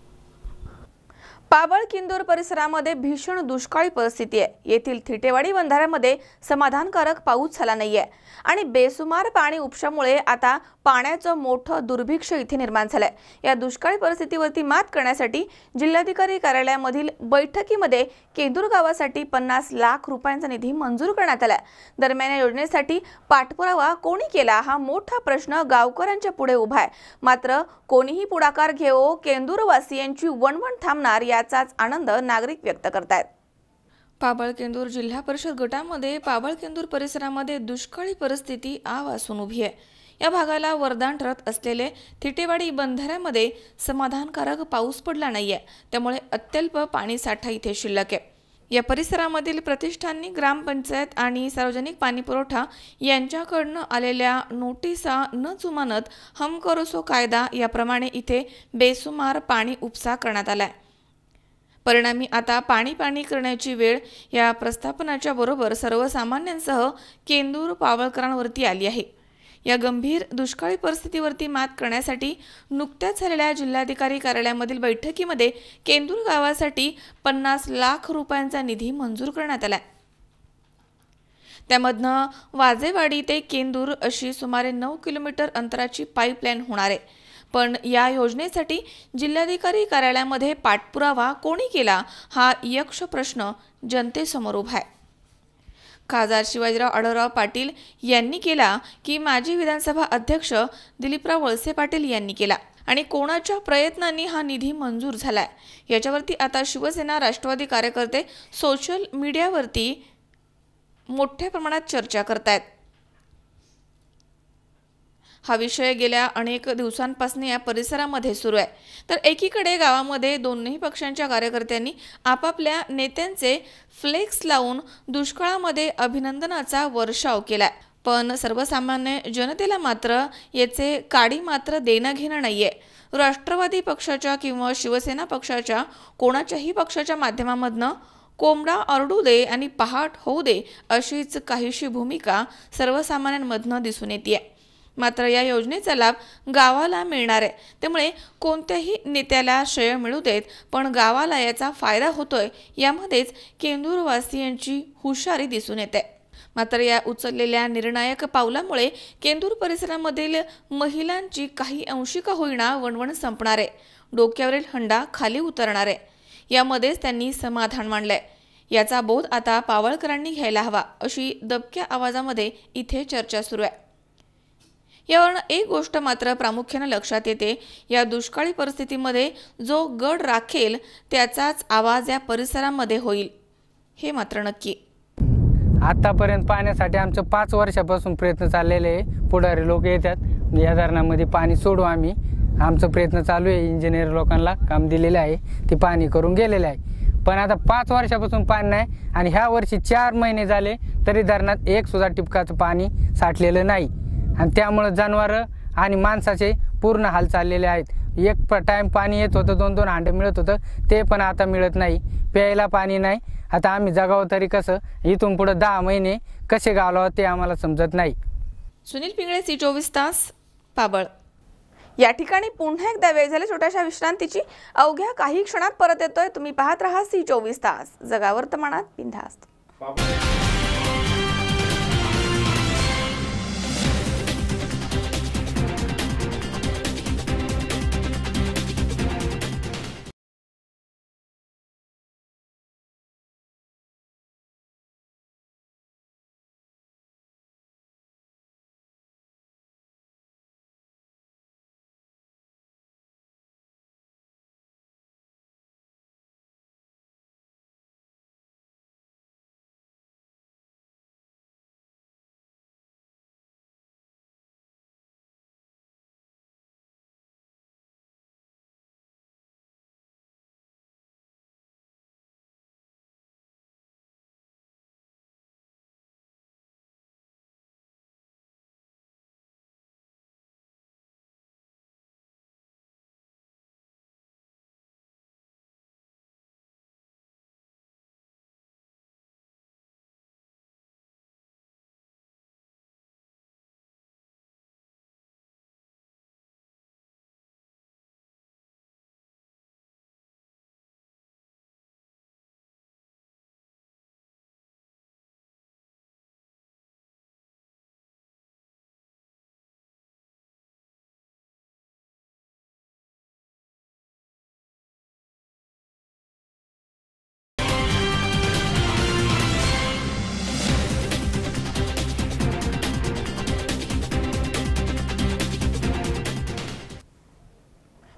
पाबळ किंदूर परिसरामध्ये भीषण दुष्काळी परिस्थिती आहे. येथील थिटेवाडी बंधाऱ्यामध्ये समाधानकारक पाऊस झाला नाहीये आणि बेसुमार पाणी उपशामुळे आता पाण्याचं मोठं दुर्भिक्ष इथे निर्माण झालंय. या दुष्काळी परिस्थितीवरती मात करण्यासाठी जिल्हाधिकारी कार्यालयामधील बैठकीमध्ये केंदूर गावासाठी पन्नास लाख रुपयांचा निधी मंजूर करण्यात आलाय. दरम्यान या योजनेसाठी पाठपुरावा कोणी केला हा मोठा प्रश्न गावकऱ्यांच्या पुढे उभा आहे. मात्र कोणीही पुढाकार घेओ केंदूरवासियांची वणवण थांबणार याचाच आनंद नागरिक व्यक्त करतायत. पाबळ केंदूर जिल्हा परिषद गटामध्ये पाबळ केंदूर परिसरामध्ये दुष्काळी परिस्थिती आवासून उभी आहे. या भागाला वरदान ठरत असलेले थिटेवाडी बंधाऱ्यामध्ये समाधानकारक पाऊस पडला नाहीये, त्यामुळे अत्यल्प पाणी साठा इथे शिल्लक आहे. या परिसरामधील प्रतिष्ठाननी ग्रामपंचायत आणि सार्वजनिक पाणीपुरवठा यांच्याकडनं आलेल्या नोटिसा न जुमानत हम करो सो कायदा याप्रमाणे इथे बेसुमार पाणी उपसा करण्यात आलाय. परिणामी आता पाणी पाणी करण्याची वेळ या प्रस्थापनाच्या बरोबर सर्वसामान्यांसह केंदूर पावळकरांवरती आली आहे. या गंभीर दुष्काळी परिस्थितीवरती मात करण्यासाठी नुकत्याच झालेल्या जिल्हाधिकारी कार्यालयामधील बैठकीमध्ये केंदूर गावासाठी पन्नास लाख रुपयांचा निधी मंजूर करण्यात आला. त्यामधनं वाजेवाडी ते केंदूर अशी सुमारे नऊ किलोमीटर अंतराची पाईपलाईन होणार आहे. पण या योजनेसाठी जिल्हाधिकारी कार्यालयामध्ये पाठपुरावा कोणी केला हा यक्ष प्रश्न जनतेसमोर उभा आहे. खासदार शिवाजीराव आढळराव पाटील यांनी केला की माजी विधानसभा अध्यक्ष दिलीपराव वळसे पाटील यांनी केला आणि कोणाच्या प्रयत्नांनी हा निधी मंजूर झालाय याच्यावरती आता शिवसेना राष्ट्रवादी कार्यकर्ते सोशल मीडियावरती मोठ्या प्रमाणात चर्चा करतायत. हा विषय गेल्या अनेक दिवसांपासून या परिसरामध्ये सुरू आहे. तर एकीकडे गावामध्ये दोन्ही पक्षांच्या कार्यकर्त्यांनी आपापल्या नेत्यांचे फ्लेक्स लावून दुष्काळामध्ये अभिनंदनाचा वर्षाव केलाय. पण सर्वसामान्य जनतेला मात्र याचे काडी मात्र देणं घेणं नाहीये. राष्ट्रवादी पक्षाच्या किंवा शिवसेना पक्षाच्या कोणाच्याही पक्षाच्या माध्यमामधनं कोंबडा आरडू दे आणि पहाट होऊ दे अशीच काहीशी भूमिका सर्वसामान्यांमधनं दिसून येते. मात्र या योजनेचा लाभ गावाला मिळणार आहे, त्यामुळे कोणत्याही नेत्याला श्रेय मिळू देत पण गावाला याचा फायदा होतोय यामध्येच केंदूरवासियांची हुशारी दिसून येते. मात्र या उचललेल्या निर्णायक पावलामुळे केंदूर परिसरामधील महिलांची काही अंशी का होईना वणवण संपणार आहे. डोक्यावरील हंडा खाली उतरणार आहे. यामध्येच त्यांनी समाधान मानलंय. याचा बोध आता पावळकरांनी घ्यायला हवा अशी दबक्या आवाजामध्ये इथे चर्चा सुरू आहे. यावरून एक गोष्ट मात्र प्रामुख्याने लक्षात येते, या दुष्काळी परिस्थितीमध्ये जो गड राखेल त्याचाच आवाज या परिसरामध्ये होईल हे मात्र नक्की. आतापर्यंत पाण्यासाठी आमचं पाच वर्षापासून प्रयत्न चाललेले आहे. पुढारी लोक येतात या धरणामध्ये पाणी सोडू आम्ही, आमचं प्रयत्न चालू आहे. इंजिनियर लोकांना काम दिलेलं आहे, ते पाणी करून गेलेलं आहे. पण आता पाच वर्षापासून पाणी नाही आणि ह्या वर्षी चार महिने झाले तरी धरणात एक सुद्धा टिपकाचं पाणी साठलेलं नाही आणि त्यामुळं जनावरं आणि माणसाचे पूर्ण हाल चाललेले आहेत. एक टाईम पाणी येत होतं, दोन दोन हांडे मिळत होतं, ते पण आता मिळत नाही. प्यायला पाणी नाही. आता आम्ही जगावं तरी कसं? इथून पुढं दहा महिने कसे घालवावं ते आम्हाला समजत नाही. सुनील पिंगळे, सी चोवीस तास, पाबळ. या ठिकाणी पुन्हा एकदा वेळ झाली छोट्याशा विश्रांतीची. अवघ्या काही क्षणात परत येतोय. तुम्ही पाहत राहा सी चोवीस तास, जगा वर्तमानात बिनधास्त.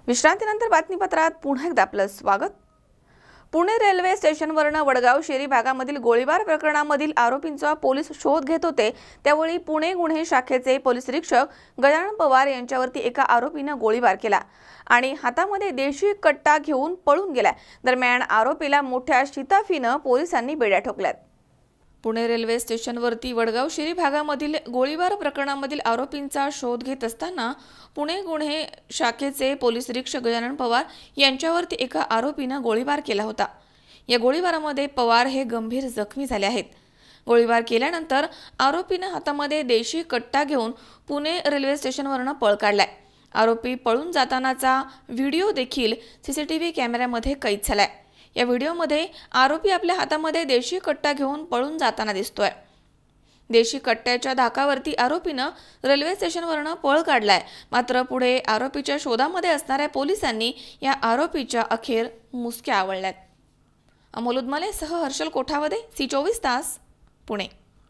विश्रांतीनंतर बातमीपत्रात पुन्हा एकदा आपलं स्वागत। पुणे रेल्वे स्टेशनवरनं वडगाव शेरी भागामधील गोळीबार प्रकरणामधील आरोपींचा पोलीस शोध घेत होते त्यावेळी पुणे गुन्हे शाखेचे पोलीस निरीक्षक गजानन पवार यांच्यावरती एका आरोपीनं गोळीबार केला आणि हातामध्ये देशी कट्टा घेऊन पळून गेला। दरम्यान आरोपीला मोठ्या शिताफीनं पोलिसांनी बेड्या ठोकल्यात। पुणे रेल्वे स्टेशनवरती वडगाव शेरी भागामधील गोळीबार प्रकरणामधील आरोपींचा शोध घेत असताना पुणे गुन्हे शाखेचे पोलीस निरीक्षक गजानन पवार यांच्यावरती एका आरोपीनं गोळीबार केला होता। या गोळीबारामध्ये पवार हे गंभीर जखमी झाले आहेत। गोळीबार केल्यानंतर आरोपीनं हातामध्ये देशी कट्टा घेऊन पुणे रेल्वे स्टेशनवरून पळ काढलाय। आरोपी पळून जातानाचा व्हिडिओ देखील सीसीटीव्ही कॅमेऱ्यामध्ये कैद झालाय। या व्हिडिओमध्ये आरोपी आपल्या हातामध्ये देशी कट्टा घेऊन पळून जाताना दिसतोय। देशी कट्ट्याच्या धाकावरती आरोपीनं रेल्वे स्टेशनवरून पळ काढलाय। मात्र पुढे आरोपीच्या शोधामध्ये असणाऱ्या पोलिसांनी या आरोपीच्या अखेर मुसक्या आवळल्यात। अमोल उदमले सह हर्षल कोठावदे, सी चोवीस तास, पुणे।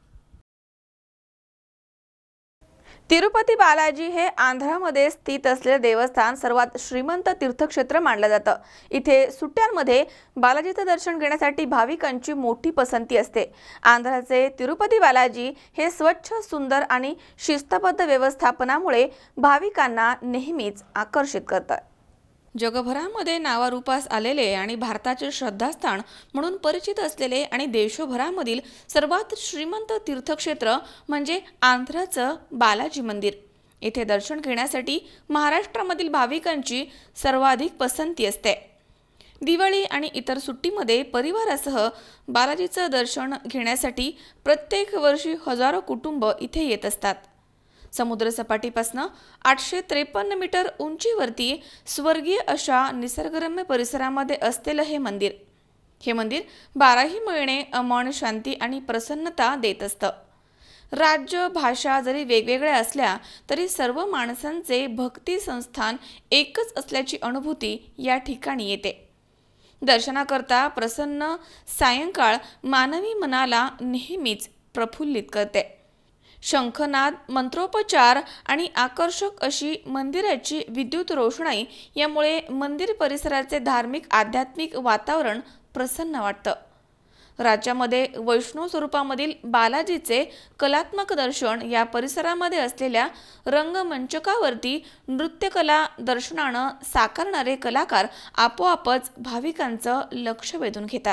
तिरुपती बालाजी हे आंध्रामध्ये स्थित असलेले देवस्थान सर्वात श्रीमंत तीर्थक्षेत्र मानलं जातं। इथे सुट्ट्यांमध्ये बालाजीचं दर्शन घेण्यासाठी भाविकांची मोठी पसंती असते। आंध्राचे तिरुपती बालाजी हे स्वच्छ, सुंदर आणि शिस्तबद्ध व्यवस्थापनामुळे भाविकांना नेहमीच आकर्षित करतात। जगभरामध्ये नावारूपास आलेले आणि भारताचे श्रद्धास्थान म्हणून परिचित असलेले आणि देशभरामधील सर्वात श्रीमंत तीर्थक्षेत्र म्हणजे आंध्रचं बालाजी मंदिर। येथे दर्शन घेण्यासाठी महाराष्ट्रामधील भाविकांची सर्वाधिक पसंती असते। दिवाळी आणि इतर सुट्टीमध्ये परिवारासह बालाजीचं दर्शन घेण्यासाठी प्रत्येक वर्षी हजारो कुटुंब इथे येत असतात। समुद्र सपाटीपासून आठशे त्रेपन्न मीटर उंचीवरती स्वर्गीय अशा निसर्गरम्य परिसरामध्ये असलेलं हे मंदिर हे मंदिर बाराही महिने अमन, शांती आणि प्रसन्नता देत असतं। राज्य, भाषा जरी वेगवेगळ्या असल्या तरी सर्व माणसांचे भक्ती संस्थान एकच असल्याची अनुभूती या ठिकाणी येते। दर्शनाकरता प्रसन्न सायंकाळ मानवी मनाला नेहमीच प्रफुल्लित करते। शंखनाद, मंत्रोपचार आणि आकर्षक अशी मंदिराची विद्युत रोषणाई यामुळे मंदिर परिसराचे धार्मिक आध्यात्मिक वातावरण प्रसन्न वाटतं। राज्यामध्ये वैष्णव स्वरूपामधील बालाजीचे कलात्मक दर्शन या परिसरामध्ये असलेल्या रंगमंचकावरती नृत्यकला दर्शनानं साकारणारे कलाकार आपोआपच भाविकांचं लक्ष वेधून घेतात।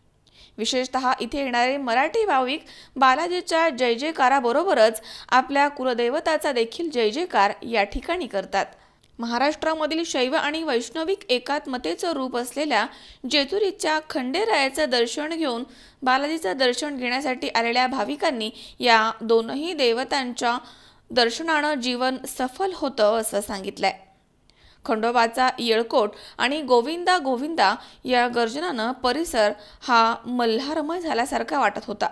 विशेषतः इथे येणारे मराठी भाविक बालाजीच्या जय जयकाराबरोबरच आपल्या कुलदैवताचा देखील जय जयकार या ठिकाणी करतात। महाराष्ट्रामधील शैव आणि वैष्णविक एकात्मतेचं रूप असलेल्या जेजुरीच्या खंडेरायाचं दर्शन घेऊन बालाजीचं दर्शन घेण्यासाठी आलेल्या भाविकांनी या दोनही देवतांच्या दर्शनानं जीवन सफल होतं असं सांगितलंय। खंडोबाचा येळकोट आणि गोविंदा गोविंदा या गर्जनानं परिसर हा मल्हारमय झाल्यासारखा वाटत होता।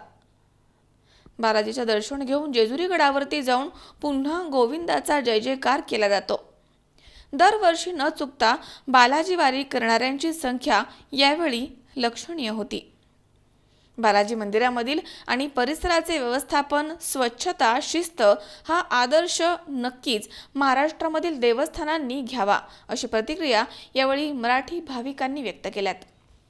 बालाजीचं दर्शन घेऊन जेजुरी गडावरती जाऊन पुन्हा गोविंदाचा जय जयकार केला जातो। दरवर्षी न चुकता बालाजी वारी करणाऱ्यांची संख्या यावेळी लक्षणीय होती। बालाजी मंदिरामधील आणि परिसराचे व्यवस्थापन, स्वच्छता, शिस्त हा आदर्श नक्कीच महाराष्ट्रामधील देवस्थानांनी घ्यावा अशी प्रतिक्रिया यावेळी मराठी भाविकांनी व्यक्त केल्यात।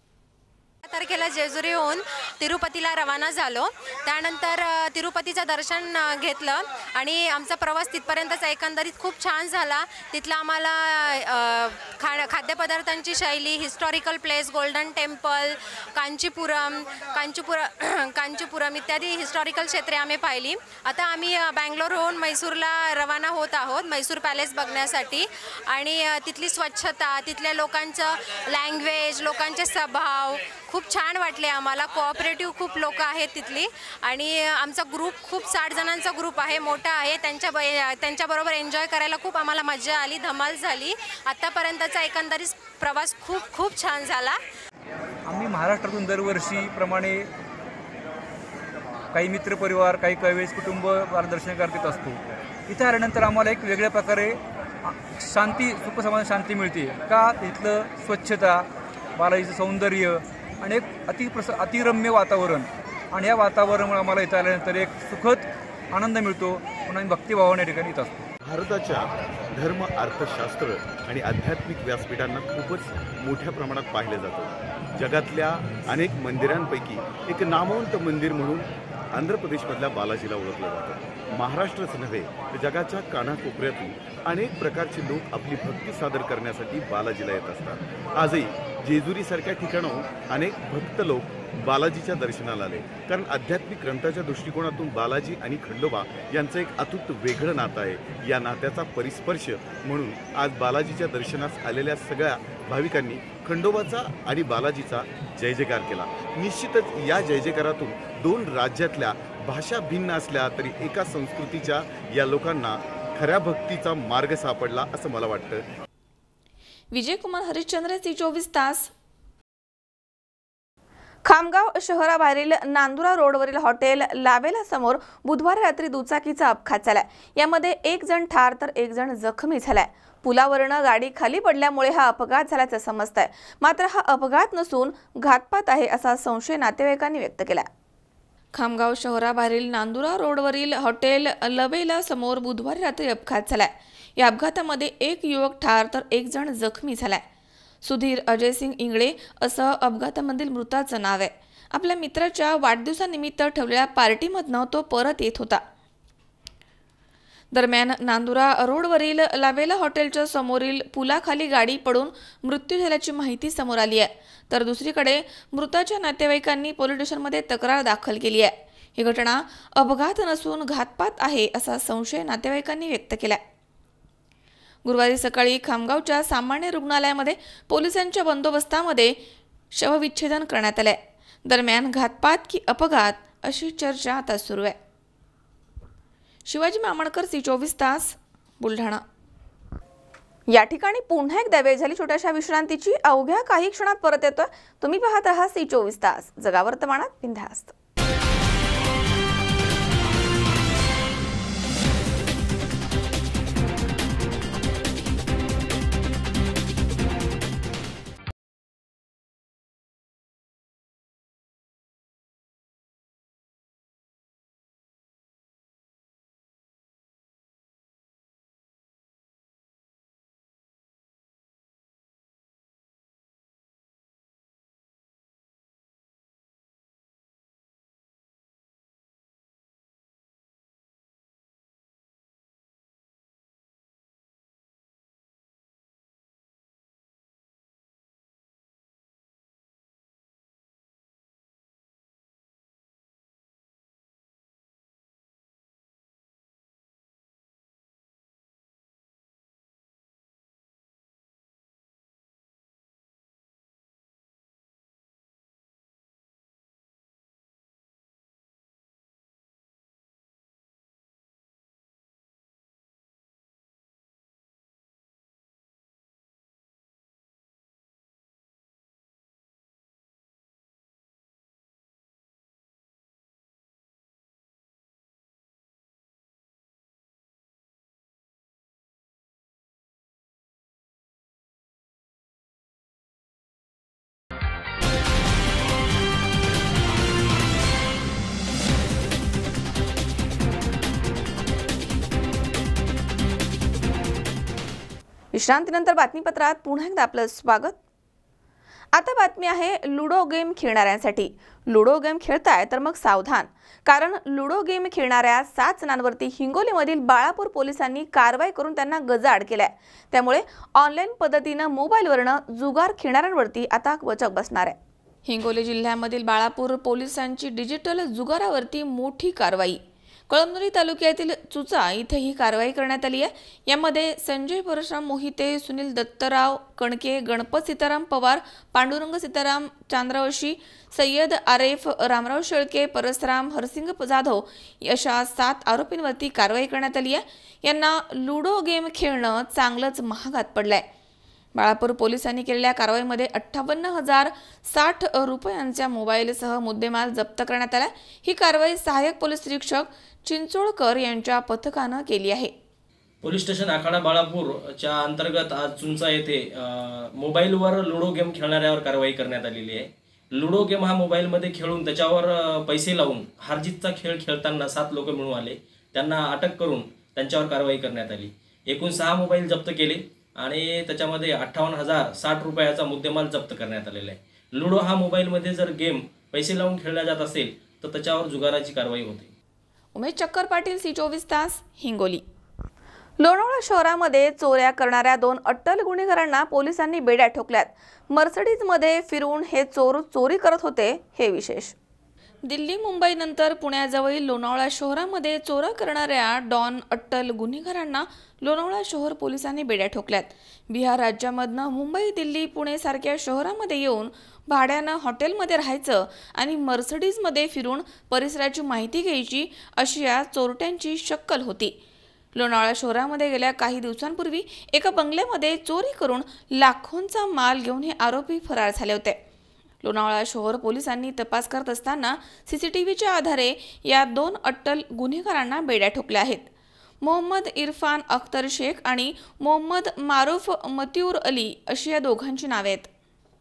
तारखेला जेजुरीहून तिरुपतीला रवाना झालो। त्यानंतर तिरुपतीचं दर्शन घेतलं आणि आमचा प्रवास तिथपर्यंतचा एकंदरीत खूप छान झाला। तिथलं आम्हाला खा खाद्यपदार्थांची शैली, historical place, Golden Temple, Kanchipuram Kanchipur Kanchipuram इत्यादी हिस्टॉरिकल क्षेत्रे आम्ही पाहिली। आता आम्ही बँगलोरहून मैसूरला रवाना होत आहोत मैसूर पॅलेस बघण्यासाठी। आणि तिथली स्वच्छता, तिथल्या लोकांचं लँग्वेज, लोकांचे स्वभाव खूप छान वाटले आम्हाला। कोऑपरेटिव्ह खूप लोक आहेत तिथली आणि आमचा ग्रुप खूप साठ जणांचा ग्रुप आहे, मोठा आहे। त्यांच्या त्यांच्याबरोबर एन्जॉय करायला खूप आम्हाला मजा आली, धमाल झाली। आतापर्यंतचा एकंदरीत प्रवास खूप खूप छान झाला। आम्ही महाराष्ट्रातून दरवर्षीप्रमाणे काही मित्रपरिवार, काही कैवेश कुटुंब मार्गदर्शन करत असतो। इथे आल्यानंतर आम्हाला एक वेगळ्या प्रकारे शांती, सुखसमाधान शांती मिळते का तिथलं स्वच्छता, बालाजीचं सौंदर्य आणि एक अति प्रस अतिरम्य वातावरण आणि या वातावरणामुळे आम्हाला इथं आल्यानंतर एक सुखद आनंद मिळतो म्हणून आम्ही भक्तिभावाने या ठिकाणी येत असतो। भारताच्या धर्म अर्थशास्त्र आणि आध्यात्मिक व्यासपीठांना खूपच मोठ्या प्रमाणात पाहिलं जातं. जगातल्या अनेक मंदिरांपैकी एक नामवंत मंदिर म्हणून आंध्र प्रदेशमधल्या बालाजीला ओळखलं जातं. महाराष्ट्रच नव्हे तर जगाच्या कानाकोपऱ्यातून अनेक प्रकारचे लोक आपली भक्ती सादर करण्यासाठी बालाजीला येत असतात. आजही जेजुरीसारख्या ठिकाणाहून अनेक भक्त लोक बालाजीच्या दर्शनाला आले, कारण आध्यात्मिक ग्रंथाच्या दृष्टिकोनातून बालाजी आणि खंडोबा यांचं एक अतूट वेगळं नातं आहे. या नात्याचा परिस्पर्श म्हणून आज बालाजीच्या दर्शनास आलेल्या सगळ्या भाविकांनी खंडोबाचा आणि बालाजीचा जय जयकार केला. निश्चितच या जय जयकारातून दोन राज्यातल्या भाषा भिन्न असल्या तरी एका संस्कृतीच्या या लोकांना खऱ्या भक्तीचा मार्ग सापडला असं मला वाटतं. विजयकुमार हरिश्चंद्र, सी चोवीस तास. खामगाव शहराबाहेरील नांदुरा रोडवरील हॉटेल लावेला समोर बुधवारी रात्री दुचाकीचा अपघात झालाय. यामध्ये एक जण ठार तर एक जण जखमी झालाय. पुलावरनं गाडी खाली पडल्यामुळे हा अपघात झाल्याचं समजतंय. मात्र हा अपघात नसून घातपात आहे असा संशय नातेवाईकांनी व्यक्त केला. खामगाव शहराबाहेरील नांदुरा रोडवरील हॉटेल लवेला समोर बुधवारी रात्री अपघात झालाय. या अपघातामध्ये एक युवक ठार तर एक जण जखमी झालाय. सुधीर अजयसिंग इंगळे असं अपघातामधील मृताचं नाव आहे. आपल्या मित्राच्या वाढदिवसानिमित्त ठेवलेल्या पार्टीमधनं तो परत येत होता. दरम्यान नांदुरा रोडवरील लावेला हॉटेलच्या समोरील पुलाखाली गाडी पडून मृत्यू झाल्याची माहिती समोर आली आहे. तर दुसरीकडे मृताच्या नातेवाईकांनी पोलीस स्टेशनमध्ये तक्रार दाखल केली आहे. ही घटना अपघात नसून घातपात आहे असा संशय नातेवाईकांनी व्यक्त केला. गुरुवारी सकाळी खामगावच्या सामान्य रुग्णालयामध्ये पोलिसांच्या बंदोबस्तामध्ये शवविच्छेदन करण्यात आले. दरम्यान घातपात की अपघात अशी चर्चा आता सुरू आहे. शिवाजी मामणकर, सी चोवीस तास, बुलढाणा. या ठिकाणी पुन्हा एकदा वेळ झाली छोट्याशा विश्रांतीची. अवघ्या काही क्षणात परत येतोय. तुम्ही पाहत आहात सी चोवीस तास, जगावर्तमानात बिनधास्त. विश्रांतीनंतर बातमीपत्रात पुन्हा एकदा आपलं स्वागत. आता बातमी आहे लुडो गेम खेळणाऱ्यांसाठी. लुडो गेम खेळताय तर मग सावधान, कारण लुडो गेम खेळणाऱ्या सात जणांवरती हिंगोलीमधील बाळापूर पोलिसांनी कारवाई करून त्यांना गजाआड केलाय. त्यामुळे ऑनलाईन पद्धतीनं मोबाईलवरनं जुगार खेळणाऱ्यांवरती आता वचक बसणार आहे. हिंगोली जिल्ह्यामधील बाळापूर पोलिसांची डिजिटल जुगारावरती मोठी कारवाई. कळमनुरी तालुक्यातील चुचा इथे ही कारवाई करण्यात आली आहे. यामध्ये संजय परशुराम मोहिते, सुनील दत्तराव कणके, गणपत सीताराम पवार, पांडुरंग सीताराम चांद्रावशी, सय्यद आरेफ, रामराव शेळके, परसराम, हरसिंग जाधव अशा सात आरोपींवरती कारवाई करण्यात आली आहे. यांना लुडो गेम खेळणं चांगलंच महागात पडलंय. बाळापूर पोलिसांनी केलेल्या कारवाईमध्ये अठ्ठावन्न हजार साठ रुपयांच्या मोबाईलसह मुद्देमाल जप्त करण्यात आला. ही कारवाई सहाय्यक पोलीस निरीक्षक चिंचोळकर यांच्या पथकानं केली आहे. पोलीस स्टेशन आखाडा बाळापूरच्या अंतर्गत आज चुंचा येथे मोबाईलवर लुडो गेम खेळणाऱ्यावर कारवाई करण्यात आलेली आहे. लुडो गेम हा मोबाईलमध्ये खेळून त्याच्यावर पैसे लावून हारजीतचा खेळ खेळताना सात लोक मिळून आले. त्यांना अटक करून त्यांच्यावर कारवाई करण्यात आली. एकूण सहा मोबाईल जप्त केले आणि त्याच्यामध्ये अठ्ठावन्न हजार साठ रुपयाचा मुद्देमाल जप्त करण्यात आलेला आहे. लुडो हा मोबाईलमध्ये जर गेम पैसे लावून खेळला जात असेल तर त्याच्यावर जुगाराची कारवाई होते. उमेश चक्कर पाटील, सी चोवीस तास, हिंगोली. लोणावळा शहरामध्ये चोऱ्या करणाऱ्या दोन अट्टल गुन्हेगारांना पोलिसांनी बेड्या ठोकल्यात. मर्सिडीजमध्ये फिरून हे चोर चोरी करत होते, हे विशेष. दिल्ली मुंबई नंतर पुण्याजवळील लोणावळा शहरामध्ये चोऱ्या करणाऱ्या डॉन अट्टल गुन्हेगारांना लोणावळा शहर पोलिसांनी बेड्या ठोकल्यात. बिहार राज्यामधनं मुंबई, दिल्ली, पुणे सारख्या शहरामध्ये येऊन भाड्यानं हॉटेलमध्ये राहायचं आणि मर्सिडीजमध्ये फिरून परिसराची माहिती घ्यायची अशी या चोरट्यांची शक्कल होती. लोणावळा शहरामध्ये गेल्या काही दिवसांपूर्वी एका बंगल्यामध्ये चोरी करून लाखोंचा माल घेऊन हे आरोपी फरार झाले होते. लोणावळा शहर पोलिसांनी तपास करत असताना सीसीटीव्हीच्या आधारे या दोन अट्टल गुन्हेगारांना बेड्या ठोकल्या आहेत. मोहम्मद इरफान अख्तर शेख आणि मोहम्मद मारूफ मतिऊर अली अशी या दोघांची नावे आहेत.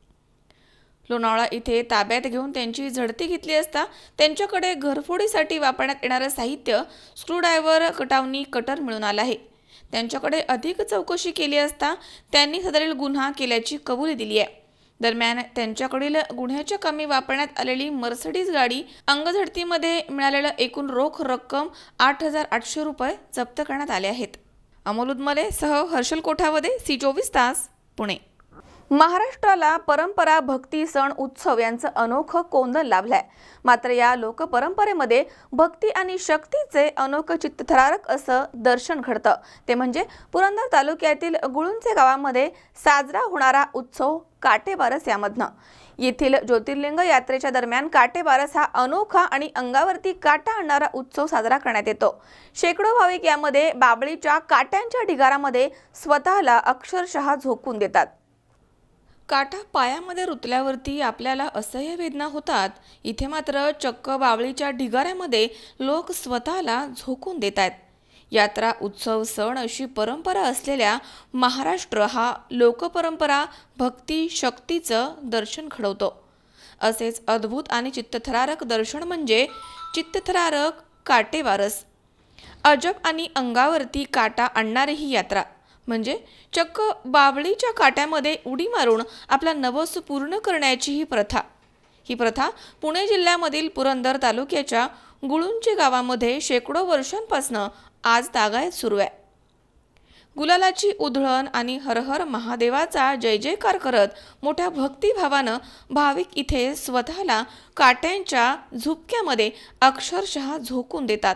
लोणावळा इथे ताब्यात घेऊन त्यांची झडती घेतली असता त्यांच्याकडे घरफोडीसाठी वापरण्यात येणारं साहित्य, स्क्रूड्रायव्हर, कटावणी, कटर मिळून आलं आहे. त्यांच्याकडे अधिक चौकशी केली असता त्यांनी सदरील गुन्हा केल्याची कबुली दिली आहे. दरम्यान त्यांच्याकडील गुन्ह्याच्या कामी वापरण्यात आलेली मर्सिडीज गाडी, अंगझडतीमध्ये मिळालेलं एकूण रोख रक्कम आठ हजार आठशे रुपये जप्त करण्यात आले आहेत. अमोल उदमले सह हर्षल कोठावदे, सी चोवीस तास, पुणे. महाराष्ट्राला परंपरा, भक्ती, सण, उत्सव यांचं अनोखं कोंदण लाभलंय. मात्र या लोकपरंपरेमध्ये भक्ती आणि शक्तीचे अनोखं चित्तथरारक असं दर्शन घडतं. ते म्हणजे पुरंदर तालुक्यातील गुळुंचे गावामध्ये साजरा होणारा उत्सव काटेबारस यामधनं. येथील ज्योतिर्लिंग यात्रेच्या दरम्यान काटेबारस हा अनोखा आणि अंगावरती काटा आणणारा उत्सव साजरा करण्यात येतो. शेकडो भाविक यामध्ये बाबळीच्या काट्यांच्या ढिगारामध्ये स्वतःला अक्षरशः झोकून देतात. काटा पायामध्ये रुतल्यावरती आपल्याला असह्य वेदना होतात. इथे मात्र चक्क बावळीच्या ढिगाऱ्यामध्ये लोक स्वतःला झोकून देत आहेत. यात्रा, उत्सव, सण अशी परंपरा असलेल्या महाराष्ट्र हा लोकपरंपरा, भक्ती, शक्तीचं दर्शन घडवतो. असेच अद्भुत आणि चित्तथरारक दर्शन म्हणजे चित्तथरारक काटेबारस. अजब आणि अंगावरती काटा आणणारी ही यात्रा म्हणजे चक्क बावळीच्या काट्यामध्ये उडी मारून आपला नवस पूर्ण करण्याची ही प्रथा. ही प्रथा पुणे जिल्ह्यामधील पुरंदर तालुक्याच्या गुळुंचे गावामध्ये शेकडो वर्षांपासून आज तागायत सुरू आहे. गुलालाची उधळण आणि हर हर महादेवाचा जय जयकार करत मोठ्या भक्तिभावानं भाविक इथे स्वतःला काट्यांच्या झुपक्यामध्ये अक्षरशः झोकून देतात.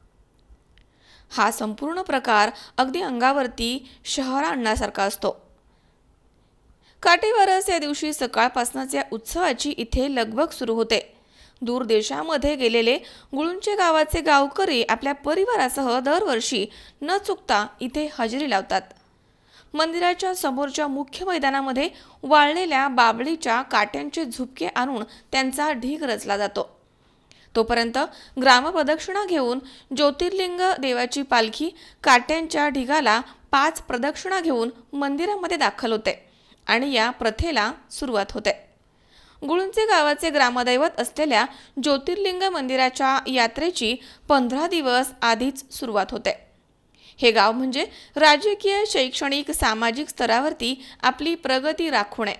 हा संपूर्ण प्रकार अगदी अंगावरती शहर आणण्यासारखा असतो. काटेबारस या दिवशी सकाळपासूनच या उत्सवाची इथे लगबग सुरू होते. दूर देशामध्ये गेलेले गुळुंचे गावाचे गावकरी आपल्या परिवारासह दरवर्षी न चुकता इथे हजेरी लावतात. मंदिराच्या समोरच्या मुख्य मैदानामध्ये वाळलेल्या बाबळीच्या काट्यांचे झुपके आणून त्यांचा ढीग रचला जातो. तोपर्यंत ग्रामप्रदक्षिणा घेऊन ज्योतिर्लिंग देवाची पालखी काट्यांच्या ढिगाला पाच प्रदक्षिणा घेऊन मंदिरामध्ये दाखल होते आणि या प्रथेला सुरुवात होते. गुळुंचे गावाचे ग्रामदैवत असलेल्या ज्योतिर्लिंग मंदिराच्या यात्रेची पंधरा दिवस आधीच सुरुवात होते. हे गाव म्हणजे राजकीय, शैक्षणिक, सामाजिक स्तरावरती आपली प्रगती राखणे.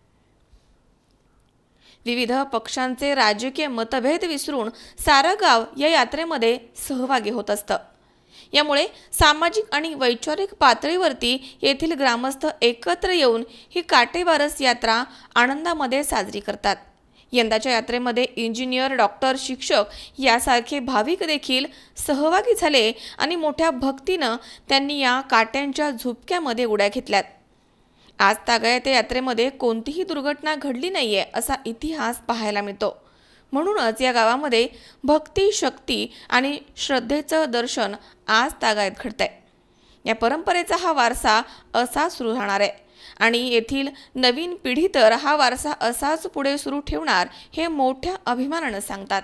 विविध पक्षांचे राजकीय मतभेद विसरून सारं गाव या यात्रेमध्ये सहभागी होत असतं. यामुळे सामाजिक आणि वैचारिक पातळीवरती येथील ग्रामस्थ एकत्र येऊन ही काटेबारस यात्रा आनंदामध्ये साजरी करतात. यंदाच्या यात्रेमध्ये इंजिनियर, डॉक्टर, शिक्षक यासारखे भाविक देखील सहभागी झाले आणि मोठ्या भक्तीनं त्यांनी या काट्यांच्या झुपक्यामध्ये उड्या घेतल्यात. आज तागायत यात्रेमध्ये कोणतीही दुर्घटना घडली नाहीये असा इतिहास पाहायला मिळतो. म्हणूनच या गावामध्ये भक्ती, शक्ती आणि श्रद्धेचं दर्शन आज तागायत घडतंय. या परंपरेचा हा वारसा असा सुरू राहणार आहे आणि येथील नवीन पिढी तर हा वारसा असाच पुढे सुरू ठेवणार हे मोठ्या अभिमानानं सांगतात.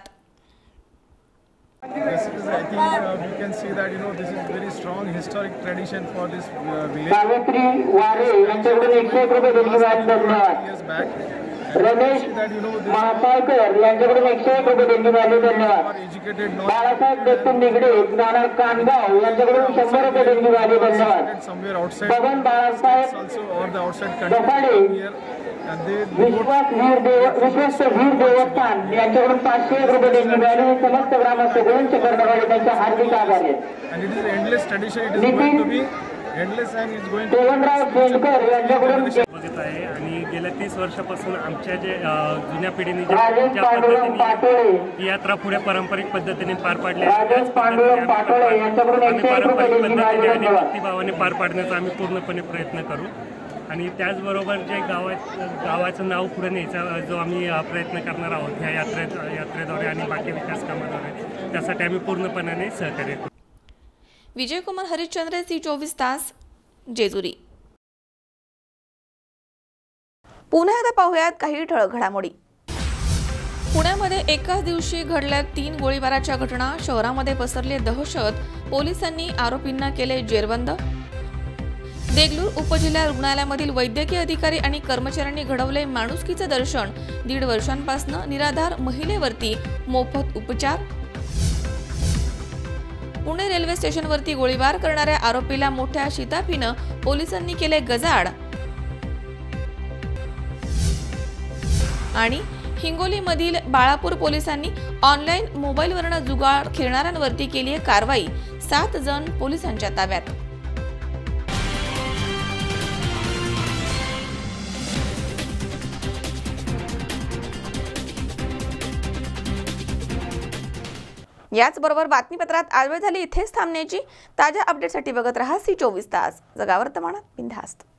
This is, I think, uh, we can see that you know this is very strong historic tradition for this uh, village. Years back, Ramesh महासाळकर यांच्याकडून एकशे एक रुपये देणगी मिळाली. धन्यवाद. बाळासाहेब दत्तू निगडे राहणार कानगाव यांच्याकडून शंभर रुपये देणगी मिळाली. धन्यवाद. बबन बाळासाहेब दसाडे विश्वास वीर देव विश्वस्त वीर देवस्थान यांच्याकडून पाचशे एक रुपये देणगी मिळाली. समस्त ग्रामस्थ गुरुंच कर्णवाडी त्यांचे हार्दिक आभार आहेत. आहे आणि गेल्या तीस वर्षापासून आमच्या जे जुन्या पिढीने ज्या पद्धतीने ही यात्रा पुढे पारंपरिक पद्धतीने पार पाडली त्याच पद्धतीने आम्ही पारंपरिक पद्धतीने आणि भक्तिभावाने पार पाडण्याचा आम्ही पूर्णपणे प्रयत्न करू. आणि त्याचबरोबर जे गावात गावाचं नाव पुढे न्यायचा जो आम्ही प्रयत्न करणार आहोत ह्या यात्रे यात्रेद्वारे आणि बाकी विकास कामाद्वारे त्यासाठी आम्ही पूर्णपणाने सहकार्य करू. विजयकुमार हरिश्चंद्र, सी चोवीस तास, जेजुरी. पुन्हा एकदा पाहूयात काही ठळक घडामोडी. पुण्यामध्ये एकाच दिवशी घडल्या तीन गोळीबाराच्या घटना. शहरामध्ये पसरली दहशत. पोलिसांनी आरोपींना केले जेरबंद. देगलूर उपजिल्हा रुग्णालयामधील वैद्यकीय अधिकारी आणि कर्मचाऱ्यांनी घडवले माणुसकीचं दर्शन. दीड वर्षांपासून निराधार महिलेवरती मोफत उपचार. पुणे रेल्वे स्टेशनवरती गोळीबार करणाऱ्या आरोपीला मोठ्या शिताफीनं पोलिसांनी केले गजाआड. आणि हिंगोलीमधील बाळापूर पोलिसांनी ऑनलाईन मोबाईलवरून जुगार खेळणाऱ्यांवरती केली आहे कारवाई. सात जण पोलिसांच्या ताब्यात. याचबरोबर बातमीपत्रात आज वेळ झाली इथेच थांबण्याची. ताज्या अपडेटसाठी बघत रहा सी चोवीस तास. जगावर वर्तमानात बिनधास्त.